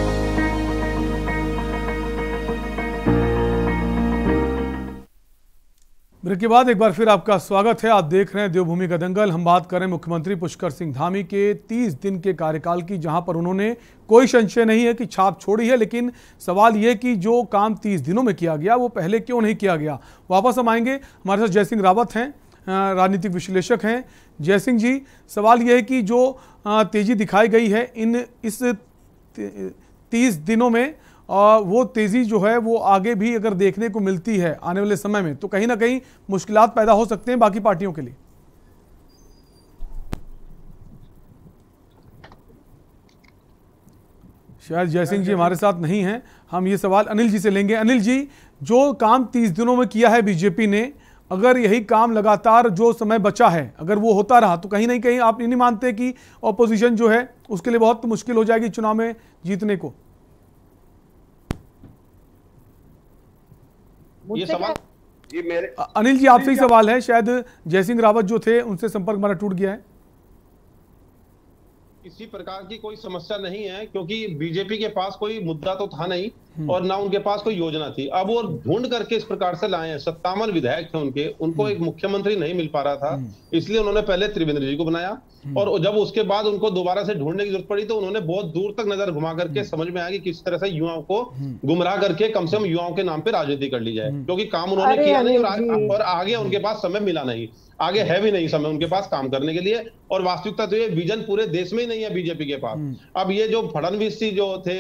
ब्रेक के बाद एक बार फिर आपका स्वागत है। आप देख रहे हैं देवभूमि का दंगल। हम बात करें मुख्यमंत्री पुष्कर सिंह धामी के तीस दिन के कार्यकाल की, जहां पर उन्होंने कोई संशय नहीं है कि छाप छोड़ी है, लेकिन सवाल यह कि जो काम तीस दिनों में किया गया वो पहले क्यों नहीं किया गया। वापस हम आएंगे, हमारे साथ जयसिंह रावत हैं, राजनीतिक विश्लेषक हैं। जयसिंह जी, सवाल यह है कि जो तेजी दिखाई गई है इन इस तीस दिनों में, और वो तेजी जो है वो आगे भी अगर देखने को मिलती है आने वाले समय में, तो कहीं ना कहीं मुश्किलात पैदा हो सकते हैं बाकी पार्टियों के लिए। शायद जयसिंह जी हमारे साथ नहीं हैं, हम ये सवाल अनिल जी से लेंगे। अनिल जी, जो काम तीस दिनों में किया है बीजेपी ने, अगर यही काम लगातार जो समय बचा है अगर वो होता रहा, तो कहीं ना कहीं आप नहीं मानते कि ऑपोजिशन जो है उसके लिए बहुत मुश्किल हो जाएगी चुनाव में जीतने को? ये सवाल जी मेरे अनिल जी आपसे ही सवाल है, शायद जयसिंह रावत जो थे उनसे संपर्क हमारा टूट गया है। किसी प्रकार की कोई समस्या नहीं है, क्योंकि बीजेपी के पास कोई मुद्दा तो था नहीं और ना उनके पास कोई योजना थी। अब वो ढूंढ करके इस प्रकार से लाए हैं। सत्तावन विधायक थे उनके, उनको एक मुख्यमंत्री नहीं मिल पा रहा था, इसलिए उन्होंने पहले त्रिवेंद्र जी को बनाया, और जब उसके बाद उनको दोबारा से ढूंढने की जरूरत पड़ी तो उन्होंने बहुत दूर तक नजर घुमा करके समझ में आया कि किस तरह से युवाओं को गुमराह करके कम से कम युवाओं के नाम पे राजनीति कर ली जाए, क्योंकि काम उन्होंने किया नहीं और आगे उनके पास समय मिला नहीं, आगे है भी नहीं समय उनके पास काम करने के लिए। और वास्तविकता तो ये विजन पूरे देश में ही नहीं है बीजेपी के पास। अब ये जो फडणवीस जी जो थे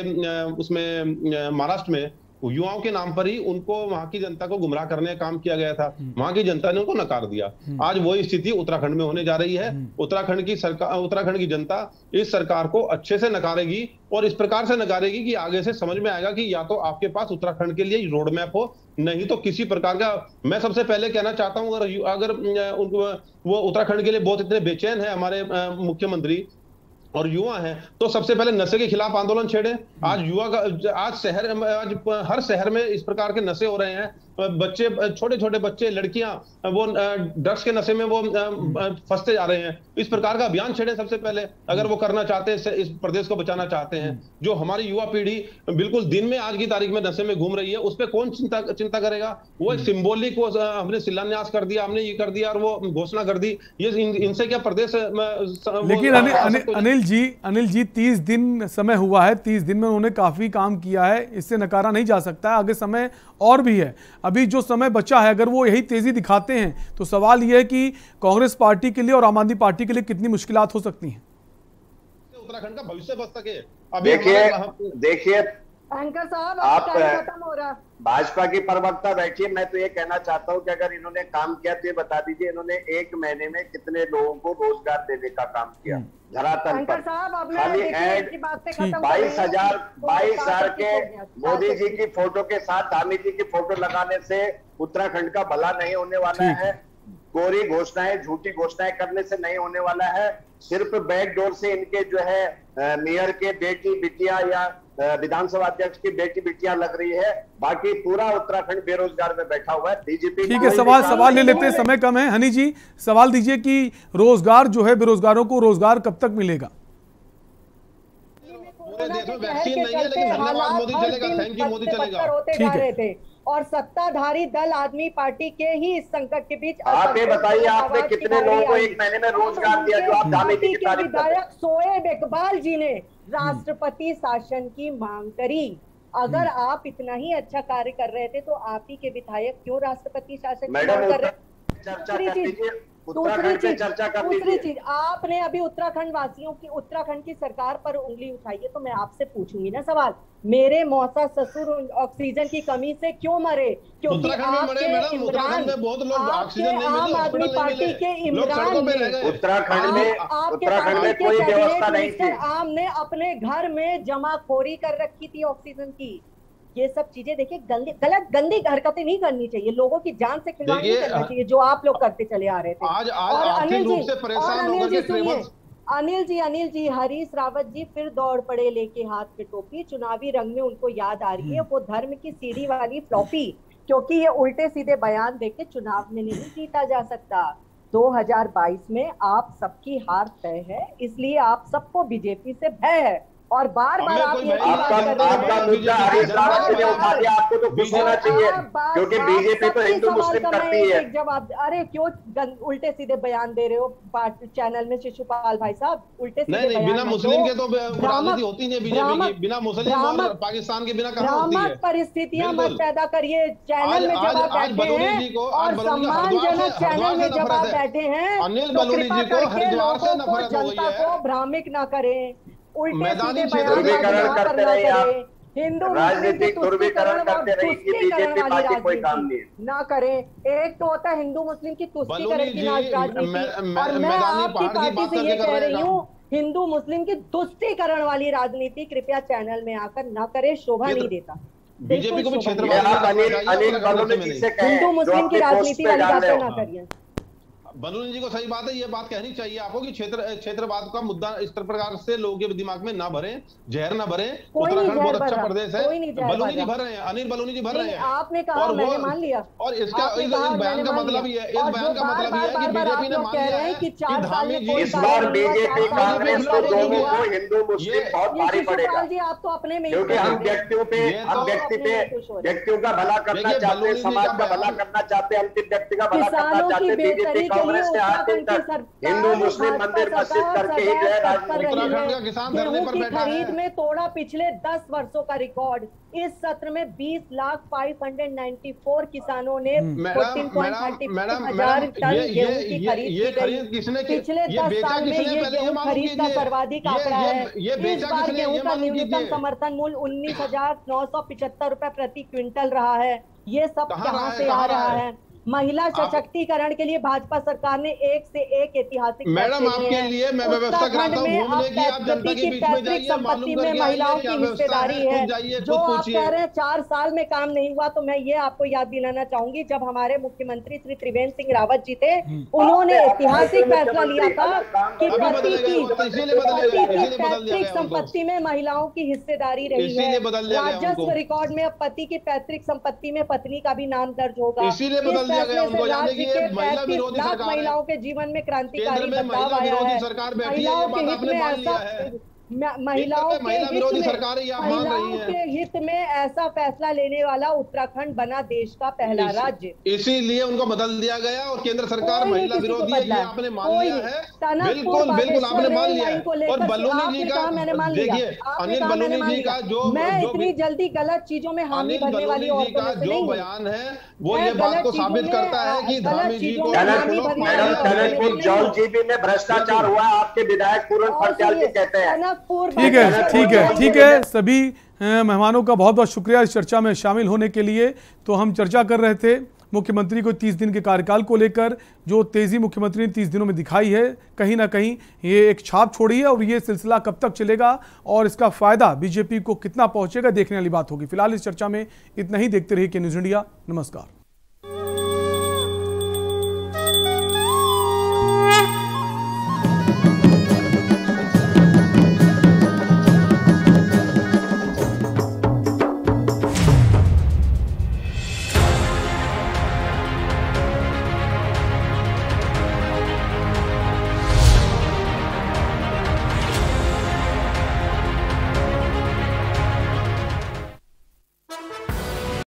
उसमें महाराष्ट्र में, युवाओं के नाम पर ही उनको वहां की जनता को गुमराह करने का काम किया गया था, वहां की जनता ने उनको नकार दिया। आज वही स्थिति उत्तराखंड में होने जा रही है। उत्तराखंड की सरकार, उत्तराखंड की जनता इस सरकार को अच्छे से नकारेगी और इस प्रकार से नकारेगी कि आगे से समझ में आएगा कि या तो आपके पास उत्तराखंड के लिए रोड मैप हो, नहीं तो किसी प्रकार का। मैं सबसे पहले कहना चाहता हूं, अगर अगर उनको वो उत्तराखंड के लिए बहुत इतने बेचैन है हमारे मुख्यमंत्री और युवा हैं, तो सबसे पहले नशे के खिलाफ आंदोलन छेड़े। आज युवा का, आज शहर, आज हर शहर में इस प्रकार के नशे हो रहे हैं। बच्चे, छोटे छोटे बच्चे, लड़कियां वो ड्रग्स के नशे में वो फंसते जा रहे हैं। इस प्रकार का अभियान छेड़े सबसे पहले, अगर वो करना चाहते हैं, इस प्रदेश को बचाना चाहते हैं। जो हमारी युवा पीढ़ी बिल्कुल दिन में आज की तारीख में नशे में घूम रही है, उस पर कौन चिंता चिंता करेगा? वो एक सिंबॉलिक, वो हमने शिलान्यास कर दिया, हमने ये कर दिया और वो घोषणा कर दी, ये इनसे क्या प्रदेश? लेकिन अनिल, अनिल, अनिल जी अनिल जी तीस दिन समय हुआ है, तीस दिन में उन्होंने काफी काम किया है, इससे नकारा नहीं जा सकता। आगे समय और भी है, अभी जो समय बचा है अगर वो यही तेजी दिखाते हैं तो सवाल यह है कि कांग्रेस पार्टी के लिए और आम आदमी पार्टी के लिए कितनी मुश्किलात हो सकती हैं। उत्तराखंड का भविष्य बच सके। देखिए देखिए एंकर साहब, आप खत्म हो रहा। भाजपा की प्रवक्ता बैठिए, मैं तो ये कहना चाहता हूँ कि अगर इन्होंने काम किया तो ये बता दीजिए इन्होंने एक महीने में कितने लोगों को रोजगार देने का काम किया धरातल पर। खाली एड बाईस हजार बाईस हजार के मोदी जी की फोटो के साथ धामी जी की फोटो लगाने से उत्तराखंड का भला नहीं होने वाला है। कोरी घोषणाएं, झूठी घोषणाएं करने से नहीं होने वाला है। सिर्फ बैकडोर से इनके जो है मेयर के बेटी बिटिया या विधानसभा अध्यक्ष की बेटी बिटियां लग रही है, बाकी पूरा उत्तराखंड बेरोजगार में बैठा हुआ है। बीजेपी ठीक है, सवाल सवाल ले लेते हैं, समय कम है। हनी जी सवाल दीजिए कि रोजगार जो है, बेरोजगारों को रोजगार कब तक मिलेगा? पूरे देश में वैक्सीन नहीं है, लेकिन धन्यवाद मोदी चलेगा, थैंक यू मोदी चलेगा। ठीक है, और सत्ताधारी दल आदमी पार्टी के ही इस संकट के बीच आप ये बताइए आपने कितने लोगों को एक महीने में रोजगार दिया जो आप धामी जी की तारीफ कर रहे हैं? शोएब इकबाल जी ने राष्ट्रपति शासन की मांग करी। अगर आप इतना ही अच्छा कार्य कर रहे थे तो आप ही के विधायक क्यों राष्ट्रपति शासन की मांग कर रहे? चर्चा कर लीजिए, दूसरी चीज चर्चा कर दूसरी चीज आपने अभी उत्तराखंड वासियों की, उत्तराखंड की सरकार पर उंगली उठाई है, तो मैं आपसे पूछूंगी ना सवाल, मेरे मौसा ससुर ऑक्सीजन की कमी से क्यों मरे? क्योंकि आपके इमरान, आपके आम आदमी पार्टी के इमरान ने, उत्तराखंड में उत्तराखंड में कोई व्यवस्था नहीं थी। आम ने अपने घर में जमाखोरी कर रखी थी ऑक्सीजन की। ये सब चीजें देखिए, गंदी गलत गंदी हरकतें नहीं करनी चाहिए, लोगों की जान से खिलवाड़ नहीं करना चाहिए, जो आप लोग करते चले आ रहे थे। आज आज आर्थिक रूप से परेशान होकर के ट्रेवल्स अनिल जी अनिल जी हरीश रावत जी फिर दौड़ पड़े लेके हाथ में टोपी, चुनावी रंग में उनको याद आ रही है वो धर्म की सीढ़ी वाली फ्लॉपी क्योंकि ये उल्टे सीधे बयान देके चुनाव में नहीं जीता जा सकता। दो हज़ार बाईस में आप सबकी हार तय है, इसलिए आप सबको बीजेपी से भय है और बार बार आप ये बात कर रहे हैं। आपका मुद्दा हरीश रावत जी ने उठा दिया, आपको तो खुश होना चाहिए क्योंकि बीजेपी तो हिंदू मुस्लिम करती है। जवाब, अरे क्यों उल्टे सीधे बयान दे रहे हो चैनल में शिशुपाल भाई साहब? उल्टे सीधे नहीं, बिना मुस्लिम के तो राजनीति होती नहीं बीजेपी की, बिना मुस्लिम और पाकिस्तान के बिना कहां होती है? परिस्थितियां मत पैदा करिए। चैनल में जब आप बैठे हैं और सम्मानजनक चैनल में जब आप बैठे हैं, अनिल बलूनी जी को हरिद्वार से नफरत हो गई है। जनता को भ्रामिक ना करें, मैदानी ध्रुवीकरण करते रहिए आप, हिंदू राजनीतिक ध्रुवीकरण करते रहिए कि बीजेपी पार्टी कोई काम नहीं ना करें। एक तो होता है हिंदू मुस्लिम की तुष्टीकरण की राजनीति, और मैं आपकी पार्टी से ये कह रही हूँ हिंदू मुस्लिम की तुष्टीकरण वाली राजनीति कृपया चैनल में आकर ना करें, शोभा नहीं देता। बीजेपी को भी क्षेत्र हिंदू मुस्लिम की राजनीति वाली बातें ना करिए। बलूनी जी को सही बात है, ये बात कहनी चाहिए आपको कि क्षेत्र क्षेत्रवाद का मुद्दा इस प्रकार से लोगों के दिमाग में ना भरे, जहर ना भरे। उत्तराखंड बहुत अच्छा प्रदेश है, बलूनी जी भर रहे हैं, अनिल बलूनी जी भर रहे हैं। आपने कहा, मैंने मान लिया। और इसका इस बयान का मतलब ये इस बयान का मतलब ये है कि बीजेपी ने मान लिया है कि धामी जी इस बार बीजेपी कांग्रेस को दोनों को हिंदू मुस्लिम बहुत भारी पड़ेगा आप तो अपने में, क्योंकि हम व्यक्तियों पे हम व्यक्ति पे व्यक्तियों का भला करना चाहते हैं, समाज का भला करना चाहते हैं, अंतिम व्यक्ति का भला करना चाहते हैं। बीजेपी कांग्रेस ने आज दिन तक हिंदू मुस्लिम मंदिर मस्जिद करके ही गए राजनीति खरीद में तोड़ा पिछले दस वर्षों का रिकॉर्ड। इस सत्र में बीस लाख पाँच सौ चौरानवे किसानों ने चौदह पॉइंट तीस हजार टन गेहूं की खरीद की गई। पिछले दस साल में ये गेहूं खरीद का सर्वाधिक आंकड़ा है। इस बार गेहूं का न्यूनतम समर्थन मूल्य उन्नीस हजार नौ सौ पिछहत्तर रुपए प्रति क्विंटल रहा है। ये सब कहां से आ रहा है? महिला सशक्तिकरण के लिए भाजपा सरकार ने एक से एक ऐतिहासिक मैडम आपके लिए मैं व्यवस्था कराता हूं घूमने की, आप जनता के बीच में जाइए, संपत्ति में महिलाओं की हिस्सेदारी है। जो आप कह रहे हैं चार साल में काम नहीं हुआ, तो मैं ये आपको याद दिलाना चाहूंगी, जब हमारे मुख्यमंत्री श्री त्रिवेंद्र सिंह रावत जी थे, उन्होंने ऐतिहासिक फैसला लिया था कि पति की पैतृक संपत्ति में महिलाओं की हिस्सेदारी रही है। राजस्व रिकॉर्ड में अब पति की पैतृक संपत्ति में पत्नी का भी नाम दर्ज होगा। दिया गया उनको, यानी कि ये महिला विरोधी सरकार है। महिलाओं के जीवन में क्रांतिकारी बदलाव आया है। सरकार बैठी है, ये बात आपने मान लिया है। महिलाओं के विरोधी हित सरकार में महिलाओं के हित में ऐसा फैसला लेने वाला उत्तराखंड बना देश का पहला राज्य। इसीलिए उनको बदल दिया गया और केंद्र सरकार महिला विरोधी है, ये आपने मान लिया है। बिल्कुल बिल्कुल आपने मान लिया है। और बलूनी जी का देखिए, अनिल बलूनी जी का जो मैं इतनी जल्दी गलत चीजों में हामी भरने वाली जी का जो बयान है वो ये बात को साबित करता है कि धामी जी को जॉल जीबी में भ्रष्टाचार हुआ, आपके विधायक पूरन फर्त्याल जी कहते हैं। ठीक है ठीक है ठीक है सभी मेहमानों का बहुत बहुत शुक्रिया इस चर्चा में शामिल होने के लिए। तो हम चर्चा कर रहे थे मुख्यमंत्री को तीस दिन के कार्यकाल को लेकर, जो तेजी मुख्यमंत्री ने तीस दिनों में दिखाई है, कहीं ना कहीं ये एक छाप छोड़ी है और ये सिलसिला कब तक चलेगा और इसका फायदा बीजेपी को कितना पहुंचेगा देखने वाली बात होगी। फिलहाल इस चर्चा में इतना ही। देखते रहिए के न्यूज़ इंडिया। नमस्कार।